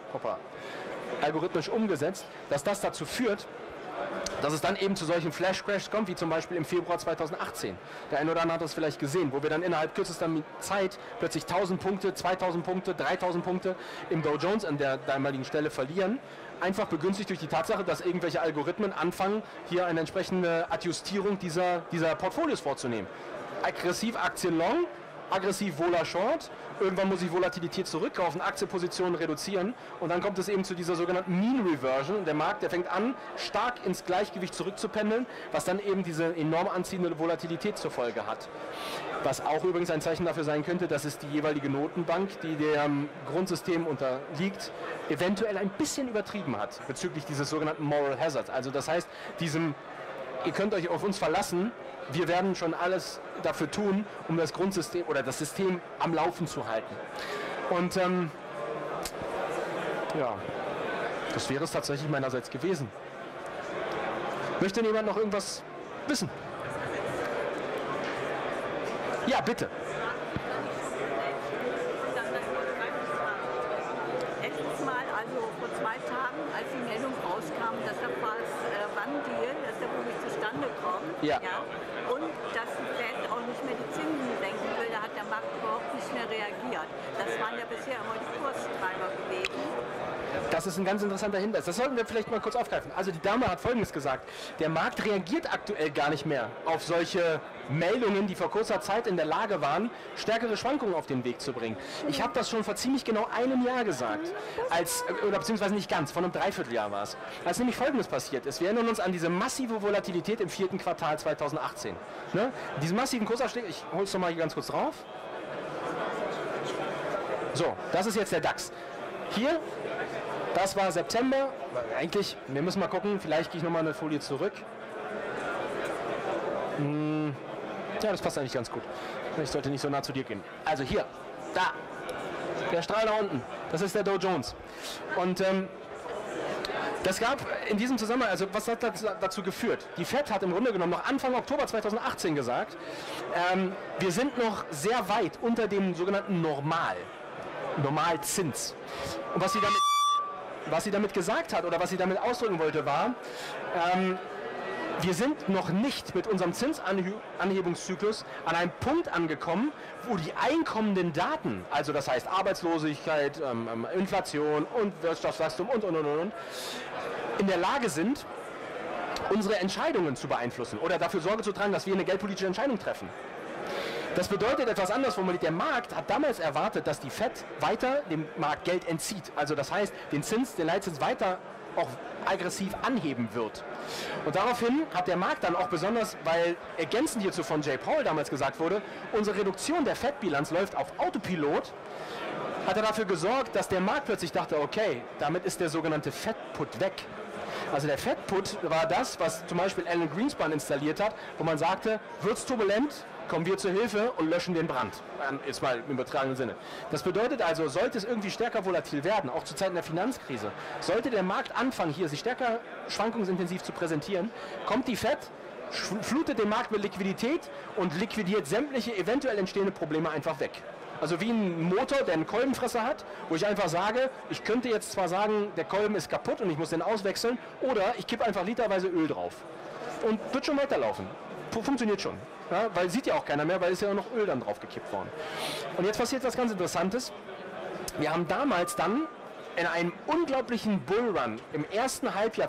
umgesetzt, dass das dazu führt, dass es dann eben zu solchen Flash-Crashs kommt, wie zum Beispiel im Februar 2018. Der eine oder andere hat das vielleicht gesehen, wo wir dann innerhalb kürzester Zeit plötzlich 1000 Punkte, 2000 Punkte, 3000 Punkte im Dow Jones an der damaligen Stelle verlieren. Einfach begünstigt durch die Tatsache, dass irgendwelche Algorithmen anfangen, hier eine entsprechende Adjustierung dieser Portfolios vorzunehmen. Aggressiv Aktien long, aggressiv Vola short, irgendwann muss ich Volatilität zurückkaufen, Aktienpositionen reduzieren und dann kommt es eben zu dieser sogenannten Mean Reversion. Der Markt, der fängt an, stark ins Gleichgewicht zurückzupendeln, was dann eben diese enorm anziehende Volatilität zur Folge hat. Was auch übrigens ein Zeichen dafür sein könnte, dass es die jeweilige Notenbank, die dem Grundsystem unterliegt, eventuell ein bisschen übertrieben hat bezüglich dieses sogenannten Moral Hazards. Also das heißt, ihr könnt euch auf uns verlassen, wir werden schon alles dafür tun, um das Grundsystem oder das System am Laufen zu halten. Und ja, das wäre es tatsächlich meinerseits gewesen. Möchte jemand noch irgendwas wissen? Ja, bitte. Letztes Mal, also vor 2 Tagen, als die Meldung rauskam, dass der One-Deal, dass der wirklich zustande kommt, ja. Und dass die Fed auch nicht mehr die Zinsen senken will, da hat der Markt überhaupt nicht mehr reagiert. Das waren ja bisher immer die Kurstreiber gewesen. Das ist ein ganz interessanter Hinweis. Das sollten wir vielleicht mal kurz aufgreifen. Also die Dame hat Folgendes gesagt. Der Markt reagiert aktuell gar nicht mehr auf solche Meldungen, die vor kurzer Zeit in der Lage waren, stärkere Schwankungen auf den Weg zu bringen. Ich habe das schon vor ziemlich genau einem Jahr gesagt. Oder beziehungsweise nicht ganz, vor einem Dreivierteljahr war es. Als nämlich Folgendes passiert ist. Wir erinnern uns an diese massive Volatilität im 4. Quartal 2018. Ne? Diese massiven Kursausschläge, ich hole es nochmal hier ganz kurz drauf. So, das ist jetzt der DAX. Hier, das war September. Eigentlich, wir müssen mal gucken, vielleicht gehe ich nochmal eine Folie zurück. Ja, das passt eigentlich ganz gut. Ich sollte nicht so nah zu dir gehen. Also hier, da, der Strahl da unten, das ist der Dow Jones. Und das gab in diesem Zusammenhang, also was hat dazu geführt? Die FED hat im Grunde genommen noch Anfang Oktober 2018 gesagt, wir sind noch sehr weit unter dem sogenannten Normalzins. Und was sie damit gesagt hat oder was sie damit ausdrücken wollte, war, wir sind noch nicht mit unserem Zinsanhebungszyklus an einem Punkt angekommen, wo die einkommenden Daten, also das heißt Arbeitslosigkeit, Inflation und Wirtschaftswachstum und, in der Lage sind, unsere Entscheidungen zu beeinflussen oder dafür Sorge zu tragen, dass wir eine geldpolitische Entscheidung treffen. Das bedeutet etwas anderes formuliert. Der Markt hat damals erwartet, dass die Fed weiter dem Markt Geld entzieht. Also das heißt, den Leitzins weiter auch aggressiv anheben wird. Und daraufhin hat der Markt dann auch besonders, weil ergänzend hierzu von Jay Powell damals gesagt wurde, unsere Reduktion der Fed-Bilanz läuft auf Autopilot, hat er dafür gesorgt, dass der Markt plötzlich dachte, okay, damit ist der sogenannte Fed-Put weg. Also der Fed-Put war das, was zum Beispiel Alan Greenspan installiert hat, wo man sagte, wird's turbulent, kommen wir zur Hilfe und löschen den Brand. Jetzt mal im übertragenen Sinne. Das bedeutet also, sollte es irgendwie stärker volatil werden, auch zu Zeiten der Finanzkrise, sollte der Markt anfangen, hier sich stärker schwankungsintensiv zu präsentieren, kommt die Fed, flutet den Markt mit Liquidität und liquidiert sämtliche eventuell entstehende Probleme einfach weg. Also wie ein Motor, der einen Kolbenfresser hat, wo ich einfach sage, ich könnte jetzt zwar sagen, der Kolben ist kaputt und ich muss den auswechseln, oder ich kippe einfach literweise Öl drauf. Und wird schon weiterlaufen. Funktioniert schon. Ja, weil sieht ja auch keiner mehr, weil ist ja noch Öl dann drauf gekippt worden. Und jetzt passiert was ganz Interessantes. Wir haben damals dann in einem unglaublichen Bullrun im ersten Halbjahr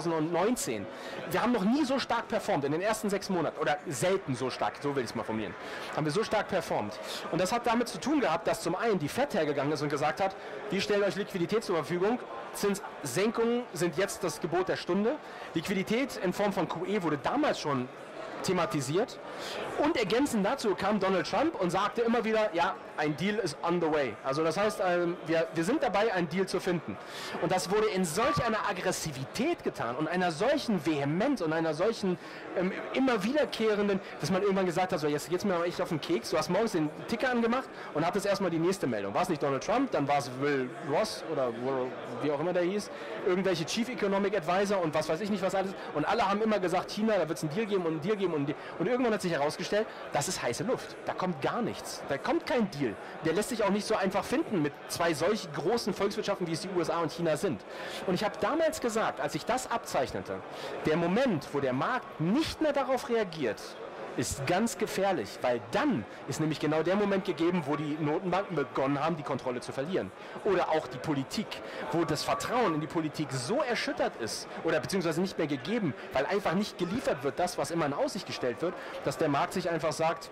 2019, wir haben noch nie so stark performt, in den ersten 6 Monaten, oder selten so stark, so will ich es mal formulieren, haben wir so stark performt. Und das hat damit zu tun gehabt, dass zum einen die Fed hergegangen ist und gesagt hat, wir stellen euch Liquidität zur Verfügung, Zinssenkungen sind jetzt das Gebot der Stunde. Liquidität in Form von QE wurde damals schon thematisiert. Und ergänzend dazu kam Donald Trump und sagte immer wieder, ja, ein Deal is on the way. Also das heißt, wir sind dabei, einen Deal zu finden. Und das wurde in solch einer Aggressivität getan und einer solchen Vehemenz und einer solchen immer wiederkehrenden, dass man irgendwann gesagt hat, so jetzt geht's mir aber echt auf den Keks. Du hast morgens den Ticker angemacht und hattest erstmal die nächste Meldung. War es nicht Donald Trump, dann war es Will Ross oder wie auch immer der hieß, irgendwelche Chief Economic Advisor und was weiß ich nicht was alles. Und alle haben immer gesagt, China, da wird es einen Deal geben und einen Deal geben und irgendwann hat sich herausgestellt, das ist heiße Luft. Da kommt gar nichts. Da kommt kein Deal. Der lässt sich auch nicht so einfach finden mit zwei solch großen Volkswirtschaften, wie es die USA und China sind. Und ich habe damals gesagt, als ich das abzeichnete, der Moment, wo der Markt nicht mehr darauf reagiert, ist ganz gefährlich, weil dann ist nämlich genau der Moment gegeben, wo die Notenbanken begonnen haben, die Kontrolle zu verlieren. Oder auch die Politik, wo das Vertrauen in die Politik so erschüttert ist oder beziehungsweise nicht mehr gegeben, weil einfach nicht geliefert wird, das, was immer in Aussicht gestellt wird, dass der Markt sich einfach sagt,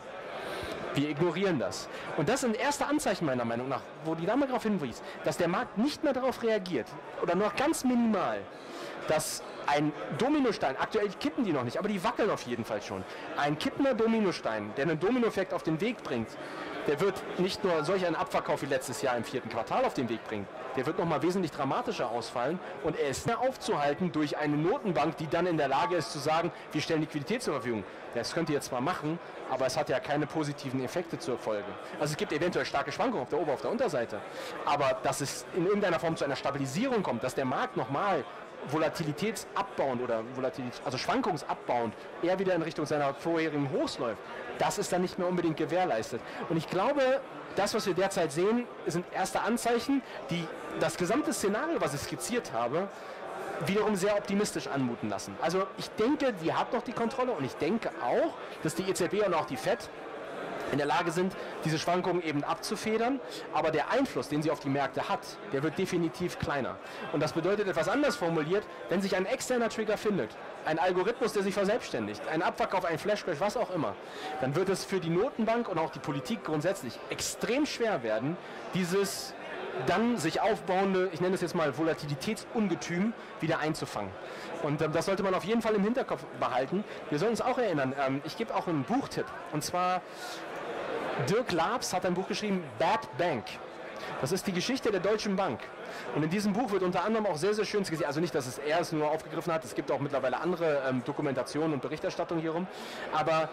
wir ignorieren das. Und das sind erste Anzeichen meiner Meinung nach, wo die Dame darauf hinwies, dass der Markt nicht mehr darauf reagiert oder nur ganz minimal, dass ein Dominostein, aktuell kippen die noch nicht, aber die wackeln auf jeden Fall schon. Ein kippender Dominostein, der einen Dominoeffekt auf den Weg bringt, der wird nicht nur solch einen Abverkauf wie letztes Jahr im 4. Quartal auf den Weg bringen, der wird nochmal wesentlich dramatischer ausfallen und er ist mehr aufzuhalten durch eine Notenbank, die dann in der Lage ist zu sagen, wir stellen Liquidität zur Verfügung. Das könnt ihr jetzt zwar machen, aber es hat ja keine positiven Effekte zur Folge. Also es gibt eventuell starke Schwankungen auf der Ober- auf der Unterseite, aber dass es in irgendeiner Form zu einer Stabilisierung kommt, dass der Markt nochmal volatilitätsabbauend oder also schwankungsabbauend eher wieder in Richtung seiner vorherigen Hochs läuft, das ist dann nicht mehr unbedingt gewährleistet. Und ich glaube, das, was wir derzeit sehen, sind erste Anzeichen, die das gesamte Szenario, was ich skizziert habe, wiederum sehr optimistisch anmuten lassen. Also ich denke, die hat noch die Kontrolle und ich denke auch, dass die EZB und auch die FED in der Lage sind, diese Schwankungen eben abzufedern, aber der Einfluss, den sie auf die Märkte hat, der wird definitiv kleiner. Und das bedeutet etwas anders formuliert, wenn sich ein externer Trigger findet, ein Algorithmus, der sich verselbstständigt, ein Abverkauf, ein Flashcrash, was auch immer, dann wird es für die Notenbank und auch die Politik grundsätzlich extrem schwer werden, dieses dann sich aufbauende, ich nenne es jetzt mal Volatilitätsungetüm, wieder einzufangen. Und das sollte man auf jeden Fall im Hinterkopf behalten. Wir sollen uns auch erinnern, ich gebe auch einen Buchtipp, und zwar Dirk Labs hat ein Buch geschrieben, Bad Bank. Das ist die Geschichte der Deutschen Bank. Und in diesem Buch wird unter anderem auch sehr, sehr schön gesehen, also nicht, dass er es nur aufgegriffen hat, es gibt auch mittlerweile andere Dokumentationen und Berichterstattung hierum, aber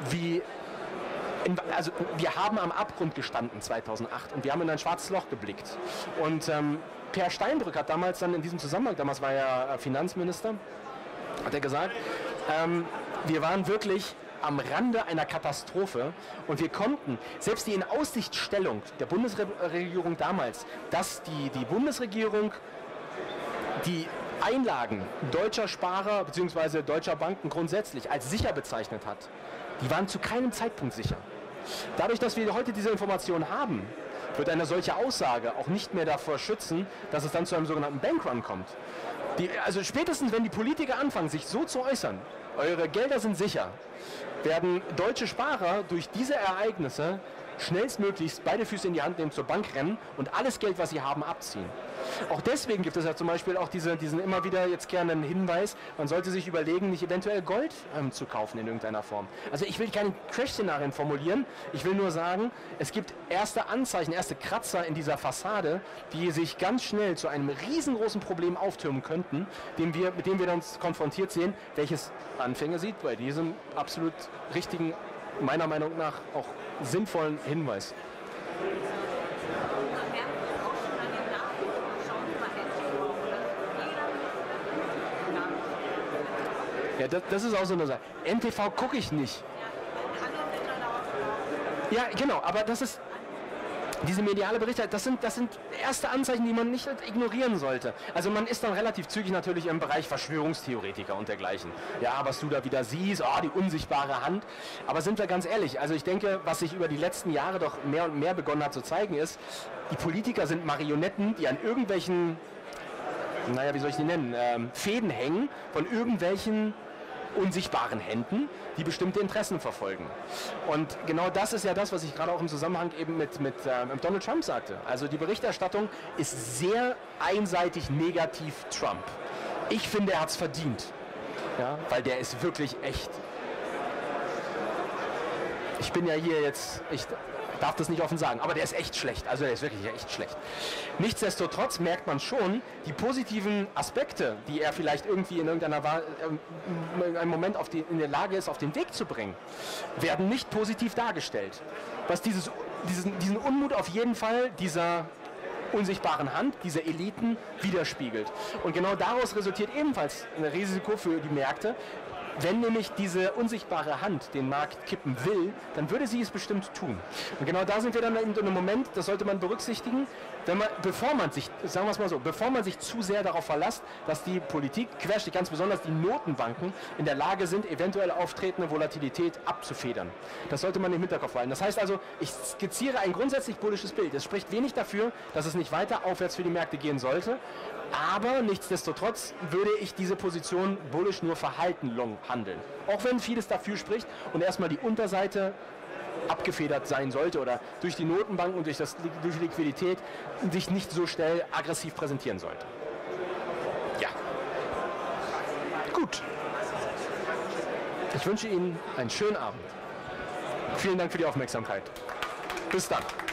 also wir haben am Abgrund gestanden 2008 und wir haben in ein schwarzes Loch geblickt. Und Per Steinbrück hat damals dann in diesem Zusammenhang, damals war er Finanzminister, hat er gesagt, wir waren wirklich am Rande einer Katastrophe und wir konnten, selbst die Inaussichtstellung der Bundesregierung damals, dass die Bundesregierung die Einlagen deutscher Sparer bzw. deutscher Banken grundsätzlich als sicher bezeichnet hat, die waren zu keinem Zeitpunkt sicher. Dadurch, dass wir heute diese Information haben, wird eine solche Aussage auch nicht mehr davor schützen, dass es dann zu einem sogenannten Bankrun kommt. Also spätestens, wenn die Politiker anfangen, sich so zu äußern, eure Gelder sind sicher, werden deutsche Sparer durch diese Ereignisse schnellstmöglichst beide Füße in die Hand nehmen, zur Bank rennen und alles Geld, was sie haben, abziehen. Auch deswegen gibt es ja zum Beispiel auch diesen immer wieder jetzt gerne einen Hinweis, man sollte sich überlegen, nicht eventuell Gold zu kaufen in irgendeiner Form. Also ich will keine Crash-Szenarien formulieren, ich will nur sagen, es gibt erste Anzeichen, erste Kratzer in dieser Fassade, die sich ganz schnell zu einem riesengroßen Problem auftürmen könnten, mit dem wir uns konfrontiert sehen, welches Anfänge sieht bei diesem absolut richtigen, meiner Meinung nach auch sinnvollen Hinweis. Ja, das ist auch so eine Sache. NTV gucke ich nicht. Ja, genau, aber das ist diese mediale Berichterstattung, das sind erste Anzeichen, die man nicht ignorieren sollte. Also man ist dann relativ zügig natürlich im Bereich Verschwörungstheoretiker und dergleichen. Ja, was du da wieder siehst, die unsichtbare Hand. Aber sind wir ganz ehrlich, also ich denke, was sich über die letzten Jahre doch mehr und mehr begonnen hat zu zeigen ist, die Politiker sind Marionetten, die an irgendwelchen, wie soll ich die nennen, Fäden hängen von irgendwelchen unsichtbaren Händen, die bestimmte Interessen verfolgen. Und genau das ist ja das, was ich gerade auch im Zusammenhang eben mit Donald Trump sagte. Also die Berichterstattung ist sehr einseitig negativ Trump. Ich finde, er hat es verdient. Ja, weil der ist wirklich echt. Ich bin ja hier jetzt, ich darf das nicht offen sagen, aber der ist echt schlecht. Also der ist wirklich echt schlecht. Nichtsdestotrotz merkt man schon, die positiven Aspekte, die er vielleicht irgendwie in irgendeiner einem Moment in der Lage ist, auf den Weg zu bringen, werden nicht positiv dargestellt. Was diesen Unmut auf jeden Fall dieser unsichtbaren Hand, dieser Eliten widerspiegelt. Und genau daraus resultiert ebenfalls ein Risiko für die Märkte. Wenn nämlich diese unsichtbare Hand den Markt kippen will, dann würde sie es bestimmt tun. Und genau da sind wir dann in einem Moment, das sollte man berücksichtigen, bevor man sich zu sehr darauf verlässt, dass die Politik, ganz besonders die Notenbanken, in der Lage sind, eventuell auftretende Volatilität abzufedern. Das sollte man im Hinterkopf halten. Das heißt also, ich skizziere ein grundsätzlich bullisches Bild. Es spricht wenig dafür, dass es nicht weiter aufwärts für die Märkte gehen sollte. Aber nichtsdestotrotz würde ich diese Position bullish nur verhalten handeln. Auch wenn vieles dafür spricht und erstmal die Unterseite abgefedert sein sollte oder durch die Notenbanken und durch die Liquidität sich nicht so schnell aggressiv präsentieren sollte. Ja. Gut. Ich wünsche Ihnen einen schönen Abend. Vielen Dank für die Aufmerksamkeit. Bis dann.